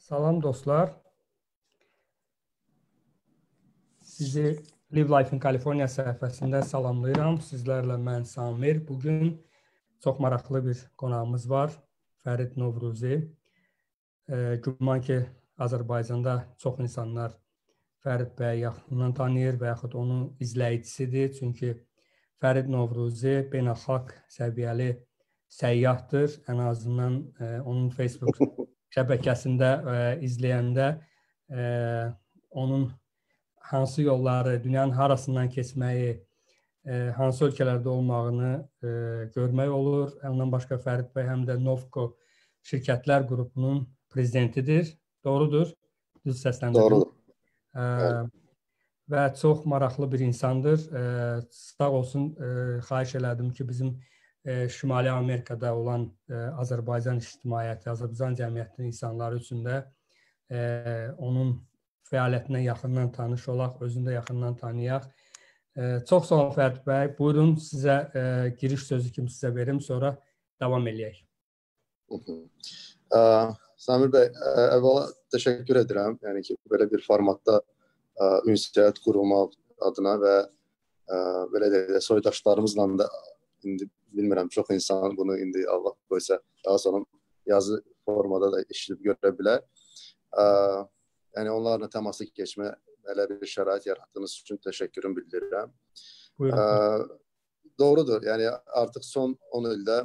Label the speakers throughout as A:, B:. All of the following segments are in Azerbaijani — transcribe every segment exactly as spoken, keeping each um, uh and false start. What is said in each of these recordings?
A: Salam dostlar. Sizi Live Life'ın Kaliforniya səhifəsində salamlayıram. Sizlərlə mən Samir. Bugün çox maraqlı bir qonağımız var. Fərid Novruzi. E, Güman ki, Azərbaycanda çox insanlar Fərid bəyi yaxından tanıyır və yaxud onun izləyicisidir. Çünki Fərid Novruzi beynəlxalq səviyyəli səyyahdır. Ən azından e, onun Facebook şəbəkəsində e, izləyəndə e, onun hansı yolları, dünyanın harasından keçməyi, e, hansı ölkələrdə olmağını e, görmək olur. Ondan başqa Fərid bəy həm də Novco şirkətlər qrupunun prezidentidir. Doğrudur? Düz səsləndirdim.
B: Doğrudur.
A: E, və çox maraqlı bir insandır. E, sağ olsun, e, xahiş elədim ki, bizim e, Şimali Amerikada olan e, Azərbaycan ictimaiyyəti, Azərbaycan cəmiyyətinin insanları üçün də e, onun fəaliyyətinə yaxından tanış olaq, özünü də yaxından tanıyaq. E, çox sağ olun Fərid bəy. Buyurun, sizə e, giriş sözü kimi sizə verim, sonra davam eləyək.
B: Samir bəy, əvvəla təşəkkür edirəm. Yəni ki, belə bir formatda ünsiyyət qurulmaq adına və belə deyək, soydaşlarımızla da indi bilmirəm, çox insan bunu indi Allah qoysa daha sonra yazı formada da eşidib görə bilər. Yəni onlarla təması keçmə, belə bir şərait yaratdığınız üçün təşəkkürüm bildirirəm. Buyurun. Doğrudur, yəni artıq son on ildə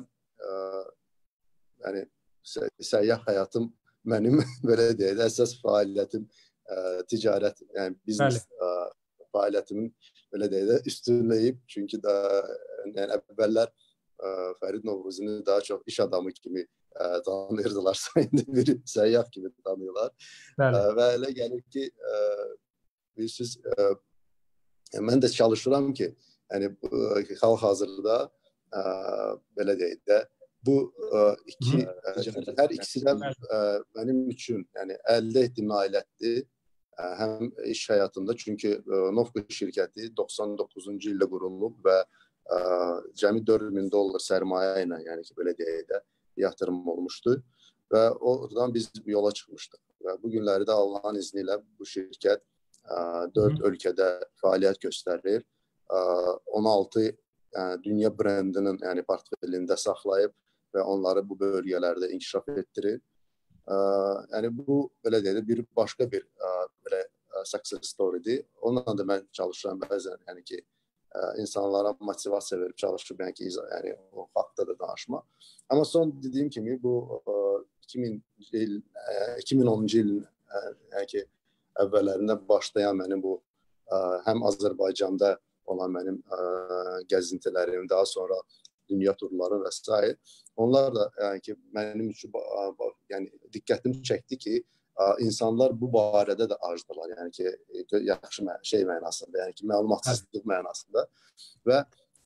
B: yəni səyyah həyatım mənim belə deyək, əsas fəaliyyətim ticarət, yəni biznes fəaliyyətimin belə deyək də üstünləyib. Çünki da yəni əvvəllər Fərid Novruzini daha çox iş adamı kimi tanıyırdılarsa, indi bir səyyah kimi tanıyırlar. Və elə gəlir ki, bilirsiniz, mən də çalışıram ki, yəni hal-hazırda belə deyək də, bu iki, hər ikisi də mənim üçün yəni əldə etdiyim nailiyyətdir, həm iş həyatında, çünki Novco şirkəti doxsan doqquzuncu ildə qurulub və cəmi dörd min dollar sərmayə ilə, yəni ki, belə deyək də, yatırım olmuşdu və oradan biz yola çıxmışdıq. Və bu günləri də Allahın izni ilə bu şirkət dörd ölkədə fəaliyyət göstərir. on altı dünya brendinin yəni portfelində saxlayıb və onları bu bölgələrdə inkişaf etdirir. Yəni bu belə deyək də bir başqa bir belə success story'dir. Onunla da mən çalışıram bəzən, yəni ki, insanlara motivasiya verib çalışıb, yəni ki, yəni o haqda da danışma. Amma son dediyim kimi bu iki min onuncu ilin yəni ki, əvvəllərində başlayan mənim bu həm Azərbaycanda olan mənim gəzintilərim, daha sonra dünya turları və s. Onlar da yəni ki, mənim üçün yəni diqqətimi çəkdi ki, insanlar bu barədə də acdılar, yəni ki, yaxşı şey mənasında, yəni ki, məlumatsızlıq mənasında və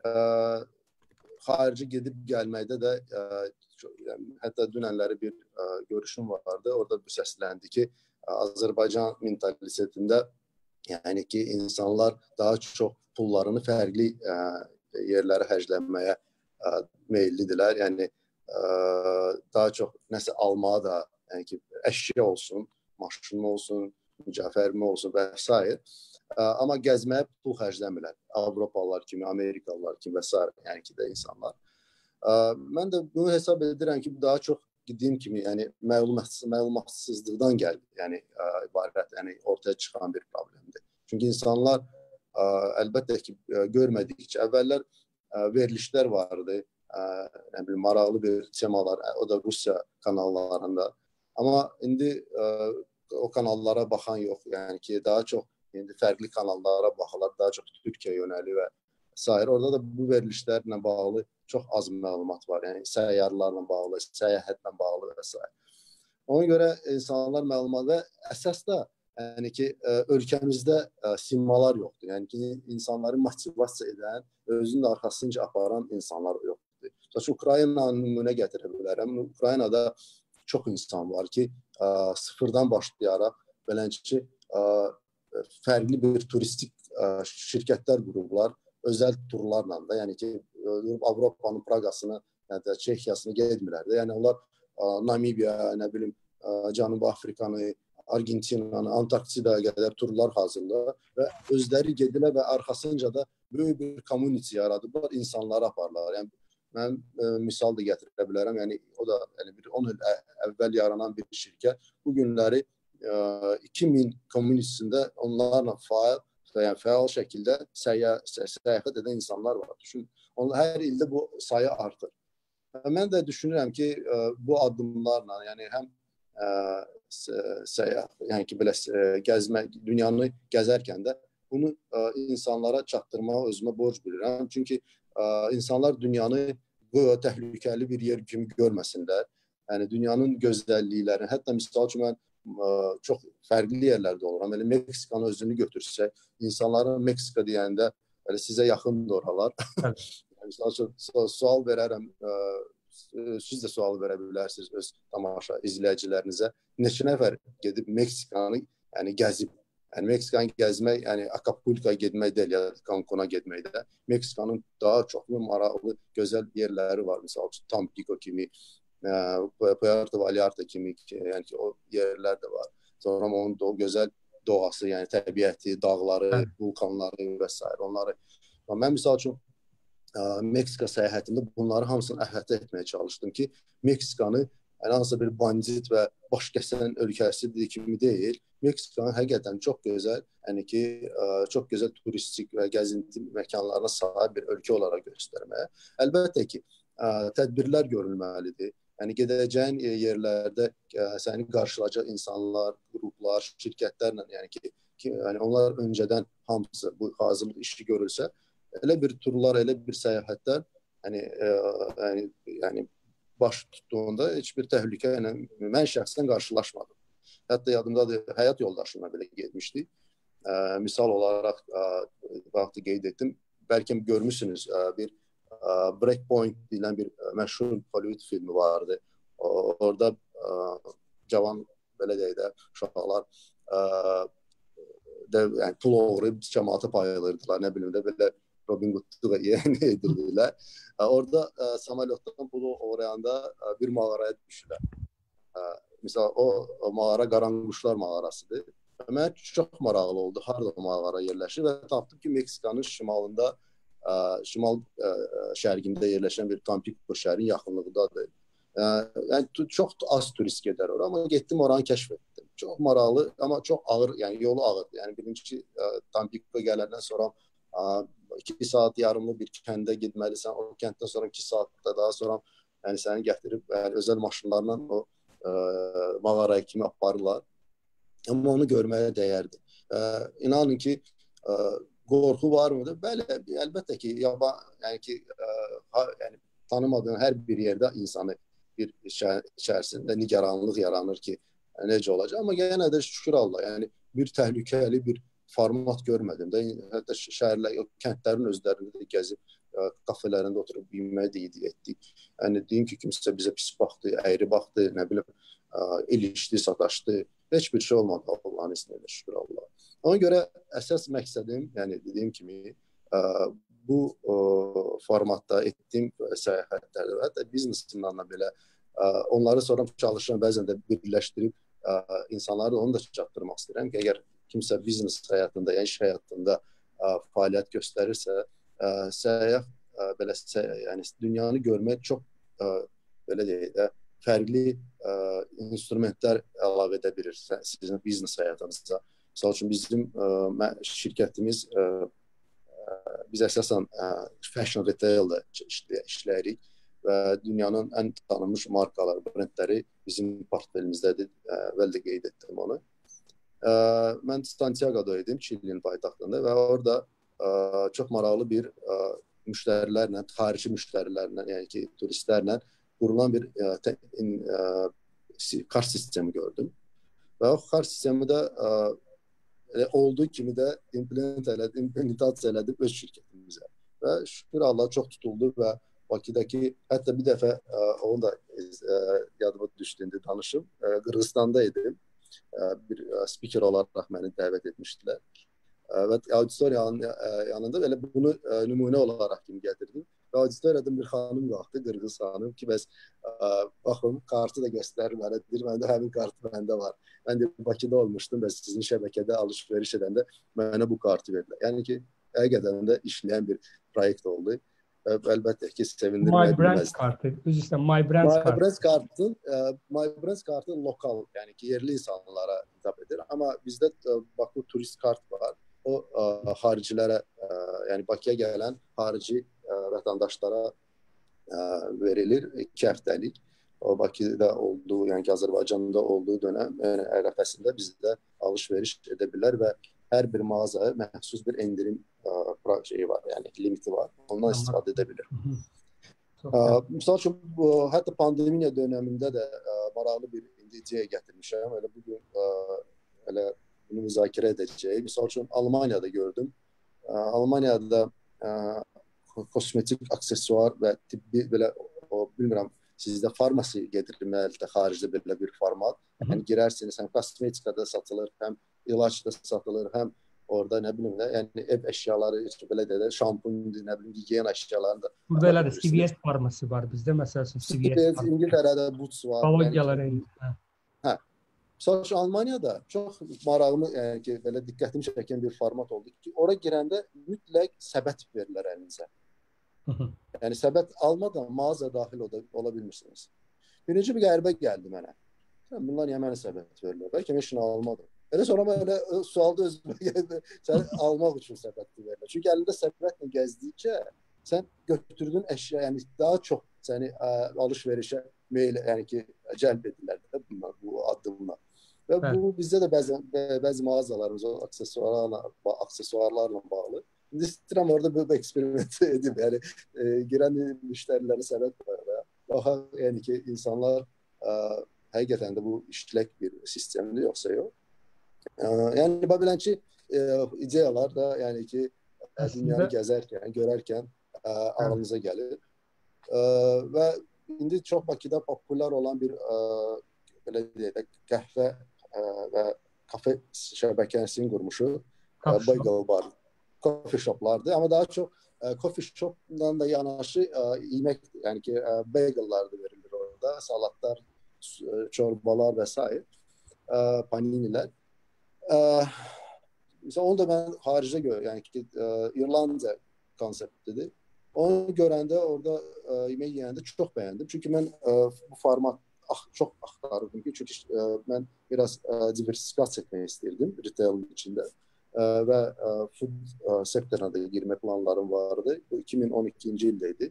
B: xarici gedib gəlməkdə də yəni, hətta dünənləri bir görüşüm vardı, orada bu səsləndi ki, Azərbaycan mentalitetində yəni ki, insanlar daha çox pullarını fərqli yerlərə xərclənməyə meyillidirlər, yəni daha çox nəsə almağa da, yəni ki, əşya olsun, maşın olsun, mücəfərmi olsun və s. Amma gəzməyə pul xərcləmirlər. Avropalılar kimi, Amerikalılar kimi və s. yəni ki də insanlar. Mən də bunu hesab edirəm ki, daha çox dediyim kimi, yəni məlumatsızlıqdan gəlir, yəni ibarət, yəni ortaya çıxan bir problemdir. Çünki insanlar əlbəttə ki, görmədikcə, əvvəllər verilişlər vardı, nə bilim, maraqlı bir temalar, o da Rusiya kanallarında. Amma indi o kanallara baxan yox, yəni ki, daha çox indi fərqli kanallara baxırlar, daha çox Türkiyə yönəli və s. Orada da bu verilişlərlə bağlı çox az məlumat var, yəni səyyarlarla bağlı, səyahətlə bağlı və s. Ona görə insanlar məlumat və əsas da yəni ki, ölkəmizdə simalar yoxdur. Yəni ki, insanları motivasiya edən, özünün arxasınca aparan insanlar yoxdur. Çünki Ukraynanı nümunə gətirə bilərəm. Ukraynada çox insan var ki, sıfırdan başlayaraq belənçi fərqli bir turistik şirkətlər qurublar, özəl turlarla da, yəni ki, Avropanın Praqasını, yəni Çexiyasını gedmirlər də. Yəni onlar Namibiya, nə bilim, Cənubi Afrikanı, Argentinanı, Antarktidaya qədər turlar hazırlar və özləri gedilər və arxasınca da böyük bir community yaradıblar, insanları aparırlar. Yəni mən e, misal da gətirə bilərəm. Yəni o da yəni bir on il əvvəl yaranan bir şirkət bu günləri e, iki min communitysində onlarla faal, yəni fəal şəkildə səyyah, səyahət edən insanlar var. Düşün, onlar hər ildə bu sayı artır. Mən də düşünürəm ki, e, bu addımlarla, yəni həm e, səyyah, yəni ki, belə gəzmə, dünyanı gəzərkən də bunu ə, insanlara çatdırmağı özümə borc bilirəm. Çünki ə, insanlar dünyanı bu təhlükəli bir yer kimi görməsinlər. Yəni dünyanın gözəlliklərini, hətta misal üçün mən ə, çox fərqli yerlərdə oluram. Elə Meksikanın özünü götürsək, insanların Meksika deyəndə elə sizə yaxındır oralar. Misal üçün sual verərəm, ə, siz də sual verə bilərsiniz öz tamaşa izləyicilərinizə. Neçə nəfər gedib Meksikanı yəni gəzib. Yəni Meksikanı gəzmək, yəni Acapulco'ya getmək deyil ya da Cancun'a getmək də. Meksikanın daha çoxlu maraqlı, gözəl yerləri var. Məsəl üçün Tampico kimi, Puerto Vallarta kimi, yəni ki, o yerlər də var. Sonra onun o gözəl doğası, yəni təbiəti, dağları, hə. vulkanları və s. onları. Mən misal üçün Meksika səyahətində bunları hamısını əhatə etməyə çalışdım ki, Meksikanı yəni hansısa bir bandit və baş kəsən ölkəsi kimi deyil, Meksikanın həqiqətən çox gözəl, yəni ki, çox gözəl turistik və gəzinti məkanlarına sahib bir ölkə olaraq göstərməyə. Əlbəttə ki, tədbirlər görülməlidir. Yəni gedəcəyin yerlərdə səni qarşılayacaq insanlar, qruplar, şirkətlərlə, yəni ki, ki yəni onlar öncədən hamısı bu hazırlıq işi görülsə, elə bir turlar, elə bir səyahətlər yəni, e, yəni, yəni baş tutduğunda heç bir təhlükə ilə mən şəxsən qarşılaşmadım. Hətta yadımdadır, həyat yoldaşımla belə getmişdik. E, misal olaraq e, vaxtı qeyd etdim. Bəlkə görmüşsünüz e, bir e, Breakpoint deyilən bir e, məşhur Hollywood filmi vardı. O, orada e, cavan belə deyək də uşaqlar e, də, yəni, pul oğurlayıb cəmaata paylayırdılar. Nə bilim də belə Robin Hood'u yeni edirdiler. Orada e, samolyottan pulu uğrayanda e, bir mağaraya düştüler. E, mesela o, o mağara Qaranquşlar mağarasıdır. Mən çox maraqlı oldu. Harada o mağara yerləşir və tapdım ki, Meksikanın şimalında, e, şimal e, şərqində yerləşən bir Tampico şəhərin yaxınlığındadır. E, yəni çox az turist gedər ora, amma getdim oranı kəşf etdim. Çox maraqlı, amma çox ağır, yəni yolu ağırdır. Yəni birinci e, Tampico gələndən sonra iki saat yarımlı bir kəndə getməlisən. O kənddən sonra iki saatda daha sonra yəni səni gətirib yəni, özəl maşınlarla o e, mağaraya kimi aparırlar. Amma onu görməyə dəyərdir. E, inanın ki, e, qorxu var mıdır? Bəli, əlbəttə ki, yaba, yəni ki, e, ha, yəni, tanımadığın hər bir yerdə insanı bir içərisində nigaranlıq yaranır ki, necə olacaq. Amma yenə də şükür Allah, yəni bir təhlükəli bir format görmədim də. Hətta şəhərlər, kəndlərin özlərində də gəzib, kafelərində oturub yemək etdik. Yəni deyim ki, kimsə bizə pis baxdı, əyri baxdı, nə bilim, ilişdi, sataşdı. Heç bir şey olmadı Allah'ın ismiyle, şükür Allah. Ona görə əsas məqsədim, yəni dediyim kimi, bu formatda etdiyim səyahətlərdə və hətta biznesimlə belə onları sonra çalışıram, bəzən də birləşdirib insanları onu da çatdırmaq istəyirəm ki, əgər kimsə biznes həyatında, yəni iş həyatında ə, fəaliyyət göstərirsə, ə, səyyah ə, belə yəni dünyanı görmək çox ə, belə deyək də fərqli ə, instrumentlər əlavə edə bilir sizin biznes həyatınızda. Məsəl üçün bizim ə, şirkətimiz ə, ə, biz əsasən ə, fashion retail'da işləyirik və dünyanın ən tanınmış markaları, brendləri bizim portfelimizdədir. Əvvəl də qeyd etdim onu. Ə, mən Santiago'da idim, Çilinin paytaxtında və orada ə, çox maraqlı bir ə, müştərilərlə, xarici müştərilərlə, yəni ki, turistlərlə qurulan bir ə, te, ə, kart sistemi gördüm. Və o kart sistemi də ə, olduğu kimi də implement elədim, implementasiya elədim öz şirkətimizə. Və şükür Allah çox tutuldu və Bakıdakı, hətta bir dəfə ə, onu da ə, yadıma düşdüyündə danışım, ə, Qırğızstanda idim. Bir spiker olaraq məni dəvət etmişdilər. Və auditoriyanın yanında belə bunu nümunə olaraq kimi gətirdim. Və auditoriyadan bir xanım qalxdı, qırğız xanım ki, bəs baxın, kartı da göstərir mənə, deyir, məndə həmin kartı məndə var. Mən də Bakıda olmuşdum və sizin şəbəkədə alış-veriş edəndə mənə bu kartı verdilər. Yəni ki, həqiqətən də işləyən bir proyekt oldu. Və əlbəttə ki, sevindirməyə
A: My Brand
B: bilməzdi.
A: kartı, üzr istəyirəm, My Brand
B: My
A: kartı.
B: Brands kartı, My Brands kartı lokal, yəni ki, yerli insanlara hitap edir. Amma bizdə Bakı turist kart var. O xaricilərə, yəni Bakıya gələn xarici vətəndaşlara verilir iki həftəlik. O Bakıda olduğu, yəni ki, Azərbaycanda olduğu dönəm yəni, ərəfəsində bizdə alış-veriş edə bilər və hər bir mağazaya məxsus bir endirim şeyi var, yəni limiti var. Ondan istifadə edə bilir. Misal üçün, hətta pandemiya dönəmində də maraqlı bir ideya gətirmişəm. Elə bugün elə bunu müzakirə edəcəyik. Misal üçün, Almaniyada gördüm. Almaniyada kosmetik aksesuar və tibbi belə, o, bilmirəm, sizdə farmasi gedirməlidir, xaricdə belə bir format. Yəni girərsiniz, həm kosmetikada satılır, həm ilaçda satılır, həm orada nə bilim də, yəni ev əşyaları, belə də şampundur, nə bilim, gigiyen əşyalarını da.
A: Burada elə C V S farmasi var bizdə, məsəl üçün C V S.
B: İngiltərədə Boots var.
A: Ekologiyalara.
B: Hə. Məsəl üçün Almaniyada çox maraqlı, yəni ki, belə diqqətimi çəkən bir format oldu ki, ora girəndə mütləq səbət verirlər əlinizə. Yəni səbət almadan mağaza daxil ola bilmirsiniz. Birinci bir qəribə gəldi mənə. Bunlar niyə mənə səbət verirlər? Bəlkə mən işini almadım. Elə sonra mən elə sualda özümə gəldi. Sən almaq üçün səbət verirlər. Çünki əlində səbətlə gəzdikcə sən götürdüyün əşya, yəni daha çox səni alış-verişə meyl, yəni ki, cəlb edirlər də bunlar, bu addımla. Və bu bizdə də bəzi, bəzi mağazalarımız o aksesuarlarla, aksesuarlarla bağlı. İndi istəyirəm orada bu eksperimenti edib, yəni e, girən müştəriləri səbət var. Baxa, yəni ki, insanlar e, həqiqətən də bu işlək bir sistemdir, yoxsa yox. E, yəni, bilən ki, e, ideyalar da, yəni ki, Əslində... dünyanı gəzərkən, görərkən e, ağlınıza gəlir. E, və indi çox Bakıda populyar olan bir e, belə deyək, qəhvə e, və kafe şəbəkəsini qurmuşu, e, Bagel Bar. Coffee shoplardır, amma daha çox e, coffee shopla da yanaşı e, yemək, yəni ki, e, bagellar da verilir orada, salatlar, çorbalar və s. E, paninilər. E, mesela onu da mən xaricdə görürəm, yəni ki, e, İrlandiya konseptidir. Onu görəndə, orada e, yemək yeyəndə çox bəyəndim. Çünki mən e, bu format ax, çox axtarırdım ki, çünki e, mən biraz e, diversifikasiya etmək istəyirdim retailin içində. Və food sektoruna da girmə planlarım vardı. Bu iki min on ikinci ildəydi.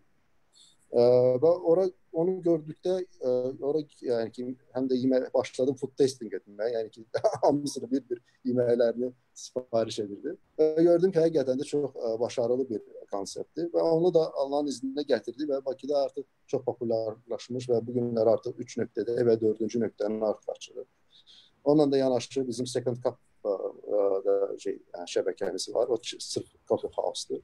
B: Və ora onu gördükdə ora yəni ki, həm də yemək başladım food testing etməyə. Yəni ki, hamısını bir-bir yeməklərini sifariş edirdim. Və gördüm ki, həqiqətən də çox başarılı bir konseptdir və onu da Allahın iznində gətirdi və Bakıda artıq çox populyarlaşmış və bu günlər artıq üç nöqtədə və dördüncü nöqtənin artıq açılır. Onunla da yanaşı bizim Second Cup da şey, yəni şəbəkəmiz var. O sırf coffee house-dur.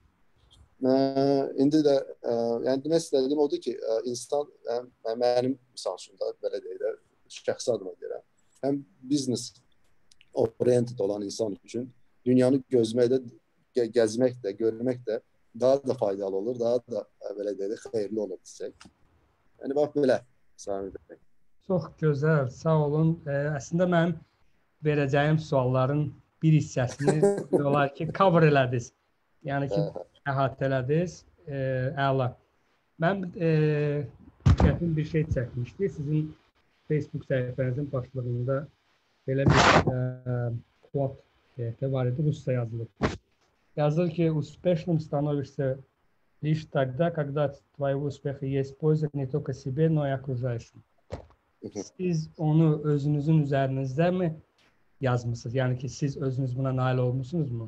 B: İndi də yəni demək istədiyim odur ki, insan mənim misal üçün də belə deyək də şəxsi adıma görə həm business oriented olan insan üçün dünyanı gözmək də, gəzmək də, görmək də daha da faydalı olur, daha da belə deyək də xeyirli olur desək. Yəni bax belə Sami bəy.
A: Çox gözəl, sağ olun. Əslində mənim verəcəyim sualların bir hissəsini olar ki, cover elədiniz. Yəni ki, əhatə elədiniz. E, əla. Mən e, çətin bir şey çəkmişdi. Sizin Facebook səhifənizin başlığında belə bir e, quote var idi, rusca yazılıb. Yazılır ki, успешным становишься лишь тогда, когда твоего успеха есть польза не только себе, но и окружающим. Siz onu özünüzün üzərinizdə mi yazmısınız? Yəni ki, siz özünüz buna nail olmuşsunuzmu?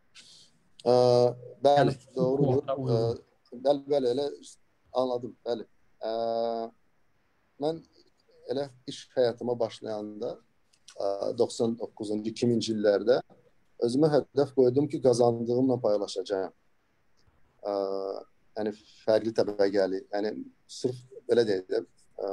B: Ə, bəli,
A: yəni,
B: doğrudur. Bəli, bəli, elə anladım, bəli. Ə, mən elə iş həyatıma başlayanda doxsan doqquzuncu iki minci illərdə özümə hədəf qoydum ki, qazandığımla paylaşacağım. Ə, yəni, fərqli təbəqəli, yəni, sırf belə deyək də,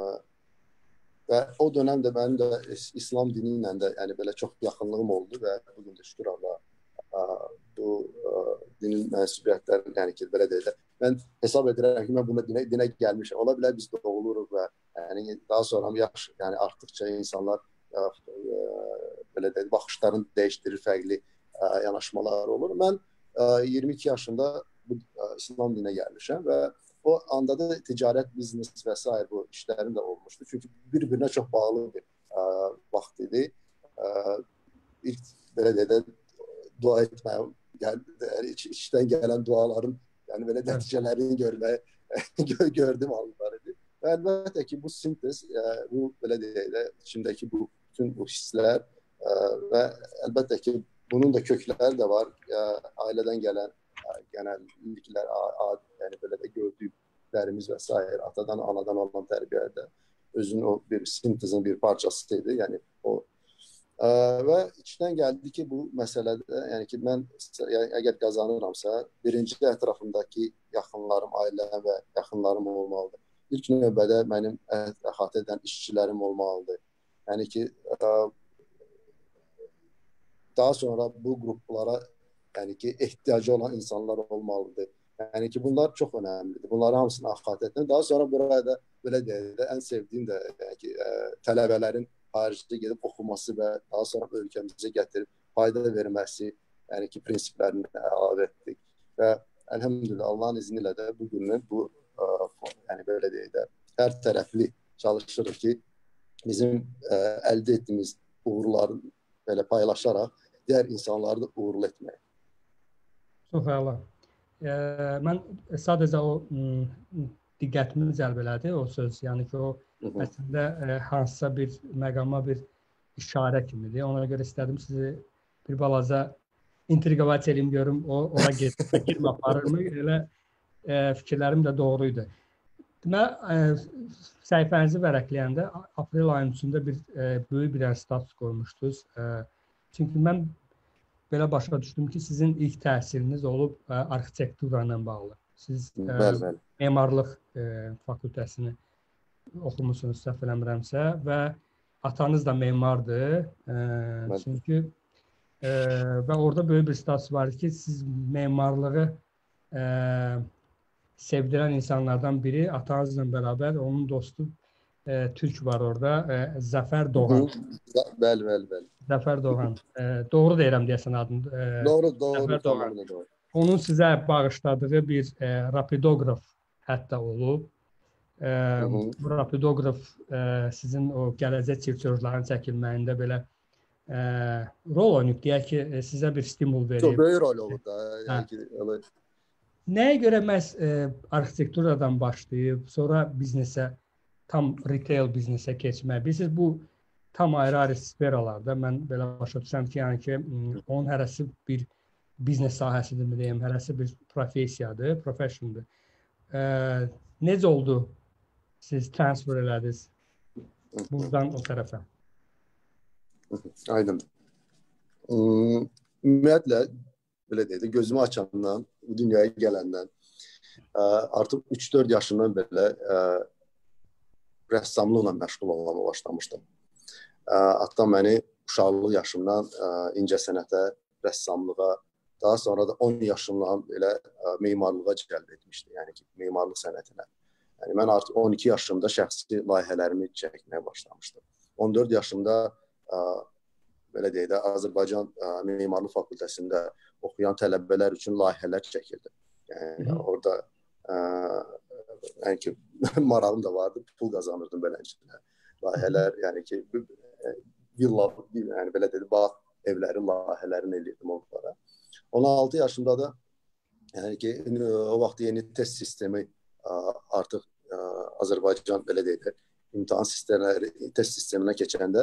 B: və o dönəmdə mənim də İslam dini ilə də yəni belə çox yaxınlığım oldu və bugün də şükür Allah bu dinin mənsubiyyətləri, yəni ki, belə deyək də, mən hesab edirəm ki, mən buna dinə, dinə gəlmişəm. Ola bilər biz doğuluruq və yəni daha sonra yaş, yəni artdıqca insanlar ə, ə, belə deyək, baxışlarını dəyişdirir, fərqli ə, yanaşmalar olur. Mən ə, iyirmi iki yaşında bu ə, İslam dininə gəlmişəm və o anda da ticarət, biznes və s. bu işlərim də olmuşdu. Çünki bir-birinə çox bağlı bir ə, vaxt idi. Ə, ilk belə deyək də dua etməyə, yəni iç, içdən gələn duaların, yəni belə nəticələrini görməyə gördüm anlarıydı. Və əlbəttə ki, bu sintez, bu belə deyək də, içimdəki bu bütün bu hisslər və əlbəttə ki, bunun da kökləri də var. Ailədən gələn genəlliklər, yəni belə də gördüklərimiz və s. atadan, anadan olan tərbiyədə özünün o bir sintezin bir parçasıydı. Yəni o ə, və içdən gəldi ki, bu məsələdə, yəni ki, mən əgər qazanıramsa, birinci ətrafımdakı yaxınlarım, ailəm və yaxınlarım olmalıdır. İlk növbədə mənim əhatə edən işçilərim olmalıdır. Yəni ki, ə, daha sonra bu qruplara, yəni ki, ehtiyacı olan insanlar olmalıdır. Yəni ki, bunlar çox önəmlidir. Bunları hamısını əhatə etdim. Daha sonra burada belə deyək də, ən sevdiyim də yəni ki, ə, tələbələrin xaricdə gedib oxuması və daha sonra ölkəmizə gətirib fayda verməsi, yəni ki, prinsiplərini əlavə etdik. Və əlhəmdülillah, Allahın izni ilə də bu günü bu, ə, yəni belə deyək də, hər tərəfli çalışırıq ki, bizim ə, əldə etdiyimiz uğurları belə paylaşaraq digər insanları da uğurlu etmək.
A: Çox əla. E, mən sadəcə o m, diqqətimi cəlb elədi o söz, yəni ki, o Hı -hı. əslində e, hansısa bir məqama bir işarə kimidir. Ona görə istədim sizi bir balaca intriqavat edeyim, görüm o ora gedib fikir aparırmı? Elə e, fikirlərim də doğruydu. Deməli, e, səhifənizi vərəqləyəndə aprel ayının üçündə bir e, böyük bir status qoymuşdunuz. E, çünki mən belə başa düşdüm ki, sizin ilk təhsiliniz olub ə, arxitektura ilə bağlı. Siz ə, bəli, bəli. memarlıq ə, fakültəsini oxumusunuz, səhv eləmirəmsə, və atanız da memardır. Ə, çünki ə, və orada böyük bir status var ki, siz memarlığı ə, sevdirən insanlardan biri, atanızla bərabər, onun dostu ə, Türk var orada, ə, Zəfər Doğan.
B: Bəli, bəli, bəli.
A: Zəfər Doğan. E, doğru deyirəm deyəsən adını. E,
B: doğru, doğru.
A: Zəfər Doğan. Doğru. Onun sizə bağışladığı bir e, rapidoqraf hətta olub. E, bu rapidoqraf e, sizin o gələcək çiftçilərin çəkilməyində belə e, rol oynayıb, deyək ki, e, sizə bir stimul verib.
B: Çox böyük rol olub da. Yəni ki, elə...
A: Nəyə görə məhz e, arxitekturadan başlayıb, sonra biznesə, tam retail biznesə keçmək? Bilirsiniz, bu tam ayrı-ayrı sferalarda mən belə başa düşürəm ki, yəni ki, onun hərəsi bir biznes sahəsidir mi deyim, hərəsi bir professiyadır, professiondur. E, necə oldu siz transfer elədiniz buradan o tərəfə?
B: Aydın. Ümumiyyətlə, belə deyək də, gözümü açandan, bu dünyaya gələndən, artıq üç dörd yaşından belə rəssamlıqla məşğul olmaya başlamışdım. Atam məni uşaqlıq yaşımdan incəsənətə, rəssamlığa, daha sonra da on yaşımdan belə memarlığa cəlb etmişdi, yəni ki, memarlıq sənətinə. Yəni, mən artıq on iki yaşımda şəxsi layihələrimi çəkməyə başlamışdım. on dörd yaşımda, belə deyək də, Azərbaycan Memarlıq Fakültəsində oxuyan tələbələr üçün layihələr çəkirdim. Yəni, orada yəni ki, marağım da vardı, pul qazanırdım beləncə. Layihələr, yəni ki, villa, yəni belə deyək, bağ evlərin layihələrini eləyirdim onlara. on altı yaşımda da, yəni ki, o vaxt yeni test sistemi artıq Azərbaycan, belə deyək də, imtahan sistemləri, test sisteminə keçəndə,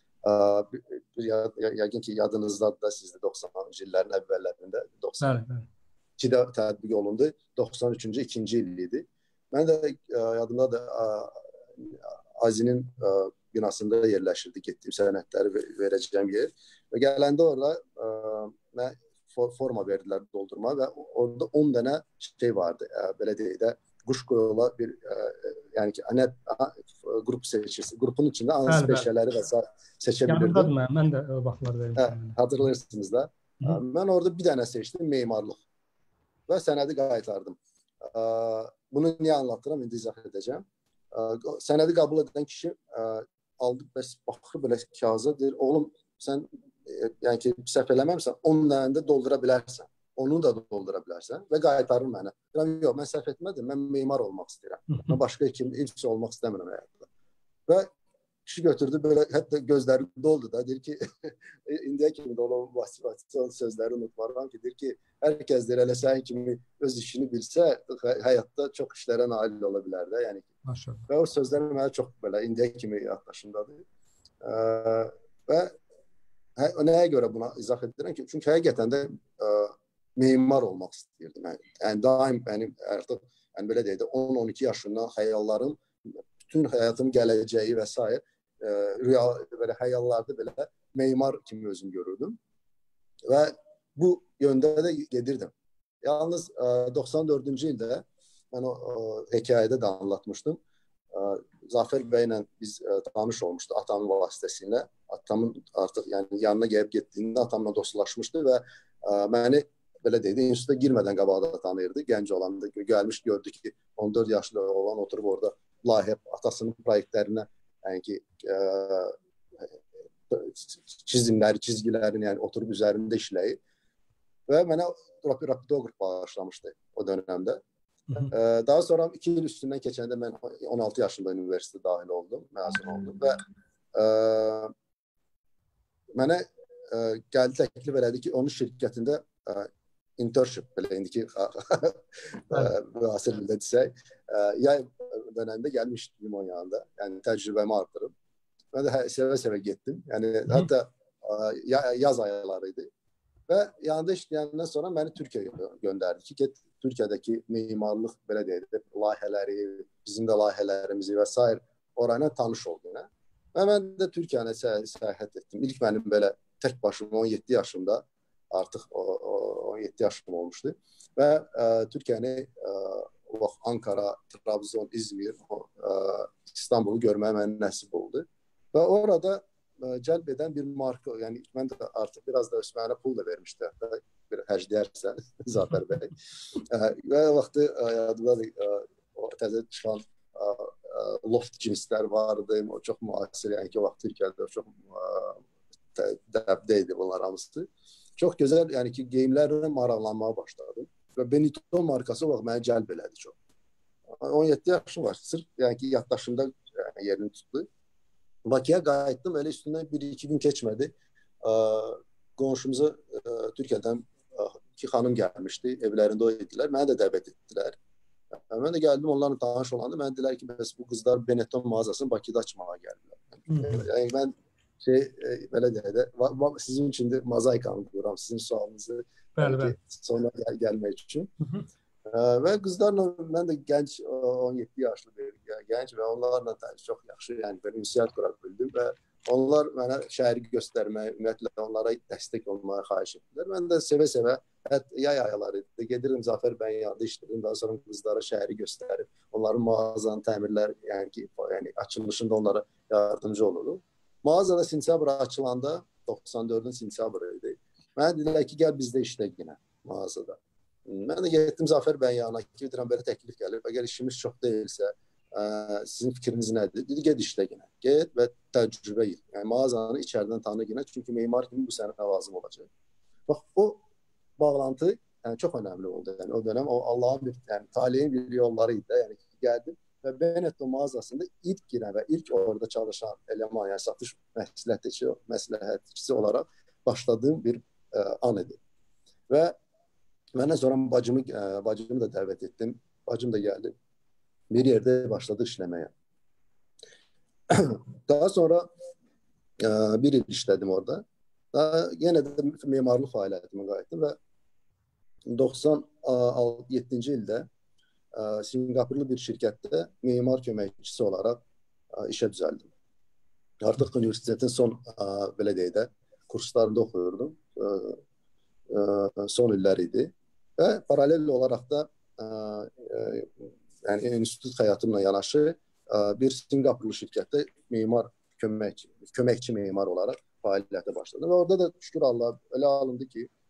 B: yəqin ki, yadınızdadır da sizdə doxsanıncı illərin əvvəllərində, doxsan ikidə tətbiq olundu, doxsan üçüncü ikinci il idi. Mən də yadımda da Azinin binasında yerləşirdi, getdiyim sənədləri verəcəyim yer. Və gələndə orada mənə forma verdilər doldurma və orada on dənə şey vardı, belə deyək də, quş qoyula bir, yəni ki, qrup seçirsin. Qrupun içində hansı peşələri və s. seçə bilirdim.
A: Yanımdadır mən, mən də vaxtlar verim.
B: Hatırlayırsınız da. Hı. Mən orada bir dənə seçdim, memarlıq və sənədi qaytardım. Bunu niyə anlatıram, indi izah edəcəm. Sənədi qəbul edən kişi aldı, bəs baxır belə kağıza, deyir, oğlum sən yəni ki, səhv eləməmsən, onun dənəndə doldura bilərsən. Onu da doldura bilərsən və qaytarır mənə. Deyirəm, yox, mən səhv etmədim, mən memar olmaq istəyirəm. Mən başqa kim, heç şey olmaq istəmirəm həyatda. Və kişi götürdü, belə hətta gözləri doldu da, deyir ki, indiyə kimi də olan motivasiyon sözləri unutmaram ki, deyir ki, hər kəs deyir, elə sən kimi öz işini bilsə, həyatda çox işlərə nail ola bilər də. Yəni, və o sözlər mənə çox belə indiyə kimi yaddaşımdadır. Və nəyə görə buna izah edirəm ki, çünki həqiqətən də memar olmaq istəyirdim. Yəni, yəni daim mənim artıq yəni belə deyək də on on iki yaşından xəyallarım, bütün həyatım gələcəyi və s. E, real belə xəyallarda belə memar kimi özüm görürdüm. Və bu yöndə də gedirdim. Yalnız e, doxsan dördüncü ildə mən o, o hekayədə də anlatmışdım. E, Zafer bəylə biz e, tanış olmuşdu atamın vasitəsilə. Atamın artıq yəni yanına gəlib getdiyində atamla dostlaşmışdı və e, məni belə deyildi, instituta girmədən qabaqda tanıyırdı. Gənc olanda gəlmiş, gördü ki, on dörd yaşlı olan oturub orada layihə, atasının proyektlərinə, yəni ki, ə, çizimləri, çizgilərini, yəni oturub üzərində işləyir. Və mənə rapidoqraf bağışlamışdı o dönəmdə. Ə, daha sonra iki il üstündən keçəndə mən on altı yaşında üniversitə dahil oldum, məzun oldum və ə, mənə ə, gəldi təklif elədi ki, onun şirkətində ə, internship, belə indiki müasir dildə desək, yay dönəmində gəlmişdim onun yanında. Yəni təcrübəmi artırıb. Mən də sevə-sevə getdim. Yəni hətta yaz ayları idi. Və yanında işləyəndən sonra məni Türkiyəyə göndərdi ki, get Türkiyədəki memarlıq, belə deyək, layihələri, bizim də layihələrimizi və s. orayla tanış oldu. Və mən də Türkiyəyə səyahət etdim. İlk mənim belə tək başıma on yeddi yaşımda artıq on yeddi yaşım olmuşdu və ə, Türkiyəni ə, o vaxt Ankara, Trabzon, İzmir, o, ə, İstanbulu görməyə mənə nəsib oldu və orada ə, cəlb edən bir marka, yəni mən də artıq biraz da mənə pul da vermişdi, hətta bir həcdiyərsə Zafer bəy ə, və o vaxtı yadımdadır, o təzə çıxan ə, ə, loft cinslər vardı, o çox müasir, yəni ki o vaxt Türkiyədə çox ə, dəbdə idi bunlar hamısı. Çox gözəl, yəni ki, geyimlərlə maraqlanmaya başladım. Və Benetton markası o vaxt mənə cəlb elədi çox. on yeddi yaşım var. Sırf yəni ki, yaddaşımda yəni, yerini tutdu. Bakıya qayıtdım, elə üstündən bir iki gün keçmədi. Ə, qonşumuza ə, Türkiyədən ə, iki xanım gəlmişdi, evlərində o idilər. Mənə də dəvət etdilər. Mən də gəldim, onlarla tanış olanda, mənə dedilər ki, bəs bu qızlar Benetton mağazasını Bakıda açmağa gəlirlər. Yəni, mən şey, e, belə deyək də, sizin üçün də mozaikanı qururam, sizin sualınızı bəli, bəli. Sonra gəl gəlmək üçün. Hı -hı. E, və qızlarla, mən də gənc, on yeddi yaşlı bir gənc və onlarla da çox yaxşı, yəni belə ünsiyyət qura bildim və onlar mənə şəhəri göstərmək, ümumiyyətlə onlara dəstək olmaya xahiş etdilər. Mən də sevə-sevə, hətta yay ayları gedirdim Zafer bəyin yanında işlədim, daha sonra qızlara şəhəri göstərib, onların mağazanın təmirlər, yəni ki, yəni açılışında onlara yardımcı olurdum. Mağazada sentyabr açılanda, doxsan dördün sentyabrı idi. Mənə dedilər ki, gəl bizdə işlə yenə mağazada. Mən də getdim Zafer bəyin yanına ki, deyirəm, belə təklif gəlir. Əgər işimiz çox deyilsə, ə, sizin fikriniz nədir? Dedi, get işlə yenə. Get və təcrübə yıl. Yəni, mağazanı içərdən tanı yenə. Çünki memar kimi bu sənə lazım olacaq. Bax, o bağlantı yəni, çox önəmli oldu. Yəni, o dönəm o Allahın bir, yəni, talihin bir yolları idi. Yəni, gəldim. Və Benetton mağazasında ilk girən və ilk orada çalışan eleman, yəni satış məsləhətçisi, məsləhətçisi olaraq başladığım bir ə, an idi. Və mənə sonra bacımı, ə, bacımı da dəvət etdim. Bacım da gəldi. Bir yerdə başladı işləməyə. Daha sonra ə, bir il işlədim orada. Daha yenə də memarlıq fəaliyyətimə qayıtdım və doxsan yeddinci ildə Singapurlu bir şirkətdə memar köməkçisi olaraq ə, işə düzəldim. Artıq universitetin son ə, belə deyək də kurslarında oxuyurdum. Ə, ə, son illər idi. Və paralel olaraq da ə, ə, yəni institut həyatımla yanaşı ə, bir Singapurlu şirkətdə memar köməkçi, köməkçi memar olaraq fəaliyyətə başladım. Və orada da şükür Allah elə alındı ki,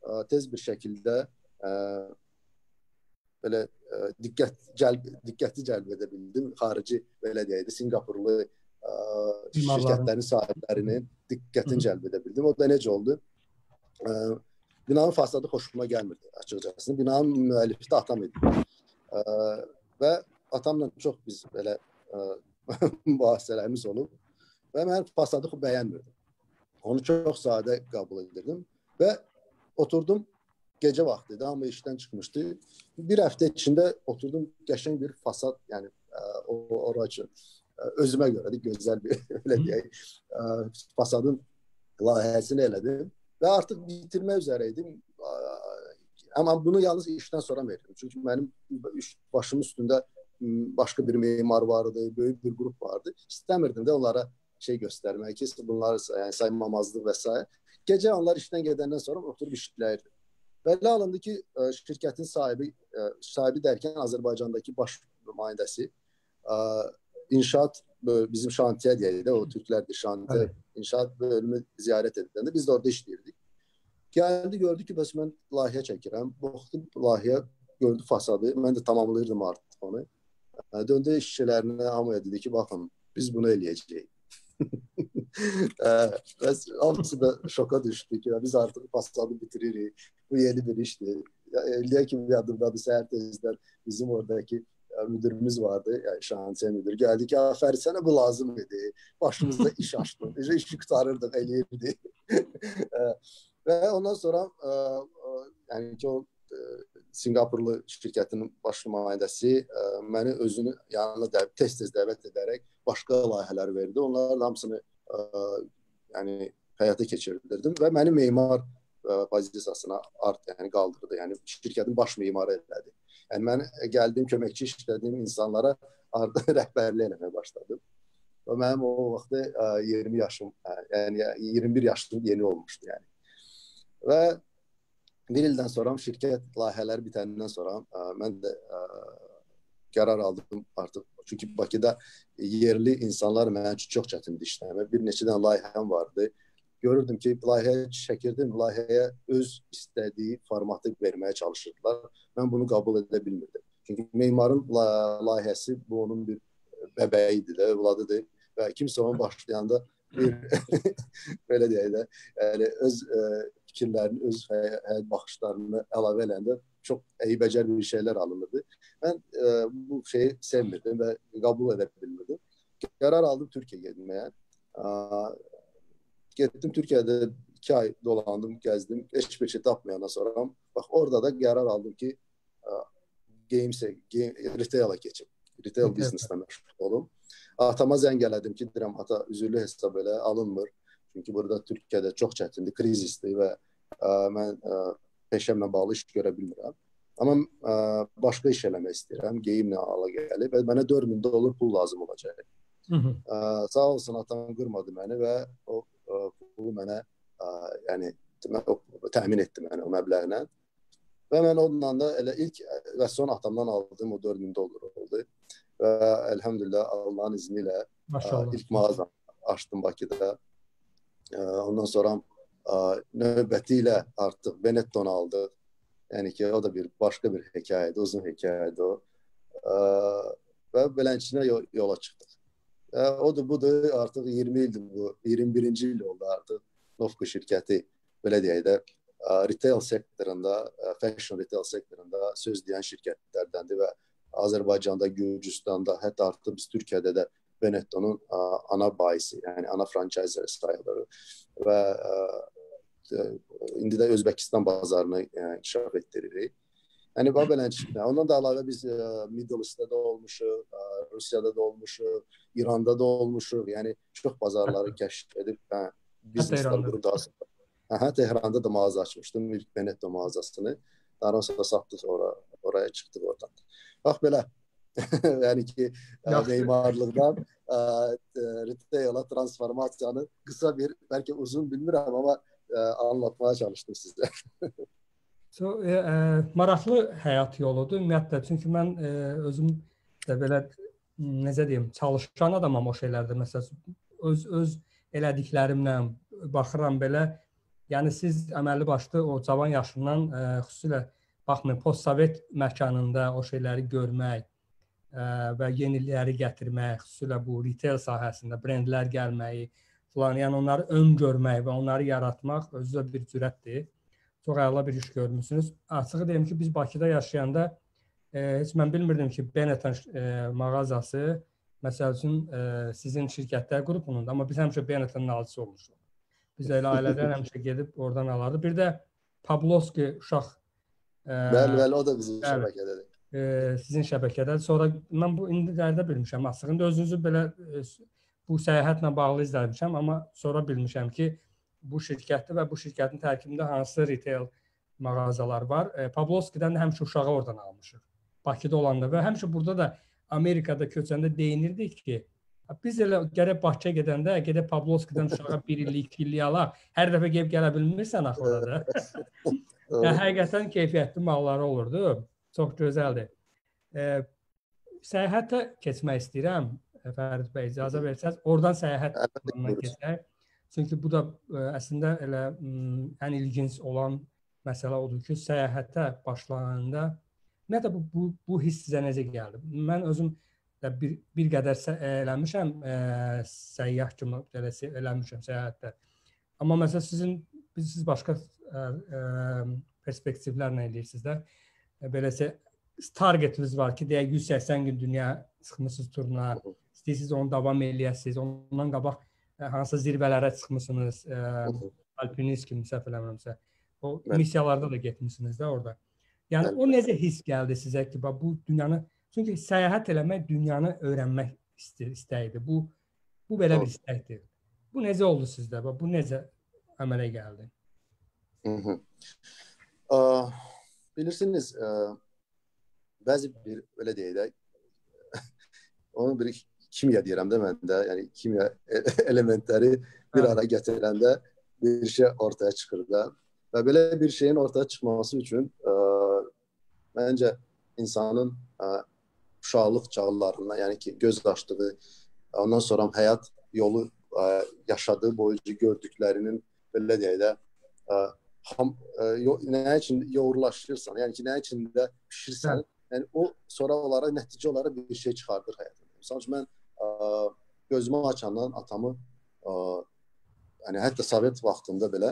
B: tez bir şəkildə ə, belə ə, diqqət cəlb diqqəti cəlb edə bildim. Xarici belə deyək də Sinqapurlu ə, şirkətlərin sahiblərinin diqqətini cəlb edə bildim. O da necə oldu? Ə, binanın fasadı xoşuma gəlmirdi açıqcası. Binanın müəllifi də atam idi. Ə, və atamla çox biz belə ə, mübahisələrimiz olub və mən fasadı bəyənmirdim. Onu çox sadə qəbul edirdim və oturdum, gecə vaxtı idi, amma işdən çıxmışdı. Bir həftə içində oturdum, qəşəng bir fasad, yəni oracı özümə görə də gözəl bir elə deyək, fasadın layihəsini elədim və artıq bitirmək üzrə idim. Amma bunu yalnız işdən sonra verdim. Çünki mənim başımın üstündə başqa bir memar vardı, böyük bir qrup vardı. İstəmirdim də onlara şey göstərmək ki, bunları yəni, saymamazlıq və s. Gecə onlar işdən gedəndən sonra oturub işləyirdim. Belə alındı ki, şirkətin sahibi, sahibi dərkən Azərbaycandakı baş nümayəndəsi, inşaat, bizim şantiyə deyək də, o türklərdir, şantiyə, inşaat bölümü ziyarət edəndə biz də orada işləyirdik. Gəldi, gördü ki, bəs mən layihə çəkirəm, baxdım layihə, gördü fasadı, mən də tamamlayırdım artıq onu. Döndü işçilərinə, hamıya dedi ki, baxın, biz bunu eləyəcəyik. Bəs hamısı da şoka düşdü ki, biz artıq fasadı bitiririk, bu yeni bir işdir. Eləyək ki, bir adımdadır, səhər tezdən bizim oradakı müdürümüz vardı, yəni şantiyə müdürü, gəldi ki, afərin sənə bu lazım idi, başımızda iş açdıq, işi qutarırdıq, eləyirdik. Və ondan sonra yəni ki, o Sinqapurlu şirkətinin baş nümayəndəsi məni özünü yanına tez-tez dəvət edərək başqa layihələr verdi. Onların hamısını yəni, həyata keçirdirdim və məni memar pozisiyasına art, yəni, qaldırdı. Yəni, şirkətin baş memarı elədi. Yəni, mən gəldiyim, köməkçi işlədiyim insanlara artıq rəhbərlik eləməyə başladım. Və mənim o vaxtda iyirmi yaşım, yəni iyirmi bir yaşım yeni olmuşdu. Yəni. Və bir ildən sonra şirkət layihələri bitəndən sonra ə, mən də ə, qərar aldım artıq. Çünki Bakıda yerli insanlar mənə çox çətindir işləmə. Bir neçə dənə layihəm vardı. Görürdüm ki, layihəyə çəkirdim, layihəyə öz istədiyi formatı verməyə çalışırdılar. Mən bunu qəbul edə bilmirdim. Çünki memarın layihəsi bu onun bir bəbəyidir də, övladıdır və kimsə onu başlayanda bir belə deyək də, yəni öz ə, fikirlərini, öz həyat baxışlarını əlavə eləndə çox əybəcər bir şeylər alınırdı. Mən e, bu şeyi sevmirdim və qəbul edə bilmirdim. Qərar aldım Türkiyə getməyə. Getdim Türkiyədə iki ay dolandım, gəzdim. Heç bir şey tapmayandan sonra bax orada da qərar aldım ki game, game retail-a keçim. Retail bizneslə məşğul olum. Atama zəng elədim ki, deyirəm, ata üzürlü hesab elə alınmır. Çünki burada Türkiyədə çox çətindir, krizisdir və ə, mən ə, peşəmlə bağlı iş görə bilmirəm. Amma ə, başqa iş eləmək istəyirəm, geyimlə əlaqəli və mənə dörd min dollar pul lazım olacaq. Hı -hı. Ə, sağ olsun, atam qırmadı məni və o ə, pulu mənə ə, yəni, o, təmin etdi mənə o məbləğlə. Və mən onunla da elə ilk və son atamdan aldığım o dörd min dollar oldu. Və əlhəmdülillah Allahın izni ilə ə, ilk mağazam açdım Bakıda. Ondan sonra növbəti ilə artıq Benettonu aldıq. Yəni ki, o da bir başqa bir hekayədir, uzun hekayədir o. Və beləncəsinə yola çıxdıq. O da budur, artıq iyirmi ildir bu, iyirmi birinci il oldu artıq Novko şirkəti, belə deyək də, retail sektorunda, fashion retail sektorunda söz deyən şirkətlərdəndir və Azərbaycanda, Gürcüstanda, hətta artıq biz Türkiyədə də Benettonun ana bayisi, yəni ana franchise sayılır və ə, indi də Özbəkistan bazarını yəni, inkişaf etdiririk. Yəni, bu beləncə. Ondan da əlavə biz ə, Middle East'də də olmuşuq, ə, Rusiyada da olmuşuq, İranda da olmuşuq. Yəni, çox bazarları kəşf edib, hə, bizneslər qurub Hə, Tehranda da mağaza açmışdım, ilk Benetton mağazasını. Daha sonra satdıq, ora, oraya çıxdıq oradan. Bax, belə. Yəni ki, memarlıqdan retail-a transformasiyanı qısa bir, bəlkə uzun bilmirəm, amma ə, anlatmaya çalışdım sizə.
A: so, e, e, maraqlı həyat yoludur ümumiyyətlə. Çünki mən e, özüm də belə, necə deyim, çalışan adamam o şeylərdə. Məsələn, öz, öz elədiklərimlə baxıram belə, Yəni siz əməlli başlı o cavan yaşından ə, xüsusilə baxmayın postsovet məkanında o şeyləri görmək ə, və yenilikləri gətirmək, xüsusilə bu retail sahəsində brendlər gəlməyi falan, yəni onları ön görmək və onları yaratmaq özü də bir cürətdir. Çox əla bir iş görmüsünüz. Açığı deyim ki, biz Bakıda yaşayanda e, heç mən bilmirdim ki, Benetton e, mağazası məsəl üçün e, sizin şirkətlər qrupununda, amma biz həmişə Benettonun alıcısı olmuşuq. Biz elə ailədən həmişə gedib oradan alardı. Bir də Pavlovski uşaq e,
B: Bəli, bəli, o da bizim
A: bəli,
B: şəbəkədədir.
A: E, sizin şəbəkədədir. Sonra mən bu indilərdə bilmişəm. Aslında özünüzü belə e, bu səyahətlə bağlı izləmişəm, amma sonra bilmişəm ki, bu şirkətdir və bu şirkətin tərkibində hansı retail mağazalar var. E, Pavlovskidən də həmişə uşağı oradan almışıq. Bakıda olanda və həmişə burada da Amerikada köçəndə deyinirdik ki, biz elə gərək Bakıya gedəndə, gedək Pavlovskidən uşağa bir illik, iki illik alaq. Hər dəfə gəlib gələ bilmirsən axı orada. Yəni, həqiqətən keyfiyyətli malları olurdu. Çox gözəldir. E, səyahətə keçmək istəyirəm, Fərid bəy, icazə versəz. Oradan səyahət planına keçək. Çünki bu da ə, əslində elə m, ən ilginc olan məsələ odur ki, səyahətə başlananda nə də bu, bu, bu hiss sizə necə gəldi? Mən özüm də bir, bir qədər sə, eləmişəm, ə, səyyah kimi eləmişəm səyahətdə. Amma məsələn sizin, siz başqa ə, ə, perspektivlərlə eləyirsiniz də. Beləsə, targetiniz var ki, deyək yüz səksən gün dünya çıxmışsınız turuna, istəyirsiniz onu davam eləyəsiniz, ondan qabaq hansı zirvələrə çıxmışsınız, ə, alpinist kimi səhv eləmirəmsə, o missiyalarda da getmişsiniz də orada. Yəni o necə hiss gəldi sizə ki, bu dünyanı, çünki səyahət eləmək dünyanı öyrənmək istəyidir. Bu bu belə bir istəkdir. Bu necə oldu sizdə? Bu necə əmələ gəldi?
B: Hı -hı. Aa, bilirsiniz, ə, bəzi bir öyle deyək, onu bir kimya deyirəm də mən də, yəni kimya elementləri bir ara gətirəndə bir şey ortaya çıxır da. Və belə bir şeyin ortaya çıxması üçün ə, məncə insanın ə, uşaqlıq çağlarında, yəni ki, göz açdığı, ondan sonra həyat yolu ə, yaşadığı boyunca gördüklərinin belə deyək də ə, ham, ə, yo, nə üçün yoğurlaşırsan, yəni ki, nə üçün də pişirsən, yəni o sonra olaraq, nəticə olaraq bir şey çıxardır həyatında. Məsələn ki, mən ə, gözümü açandan atamı, ə, yəni hətta Sovet vaxtında belə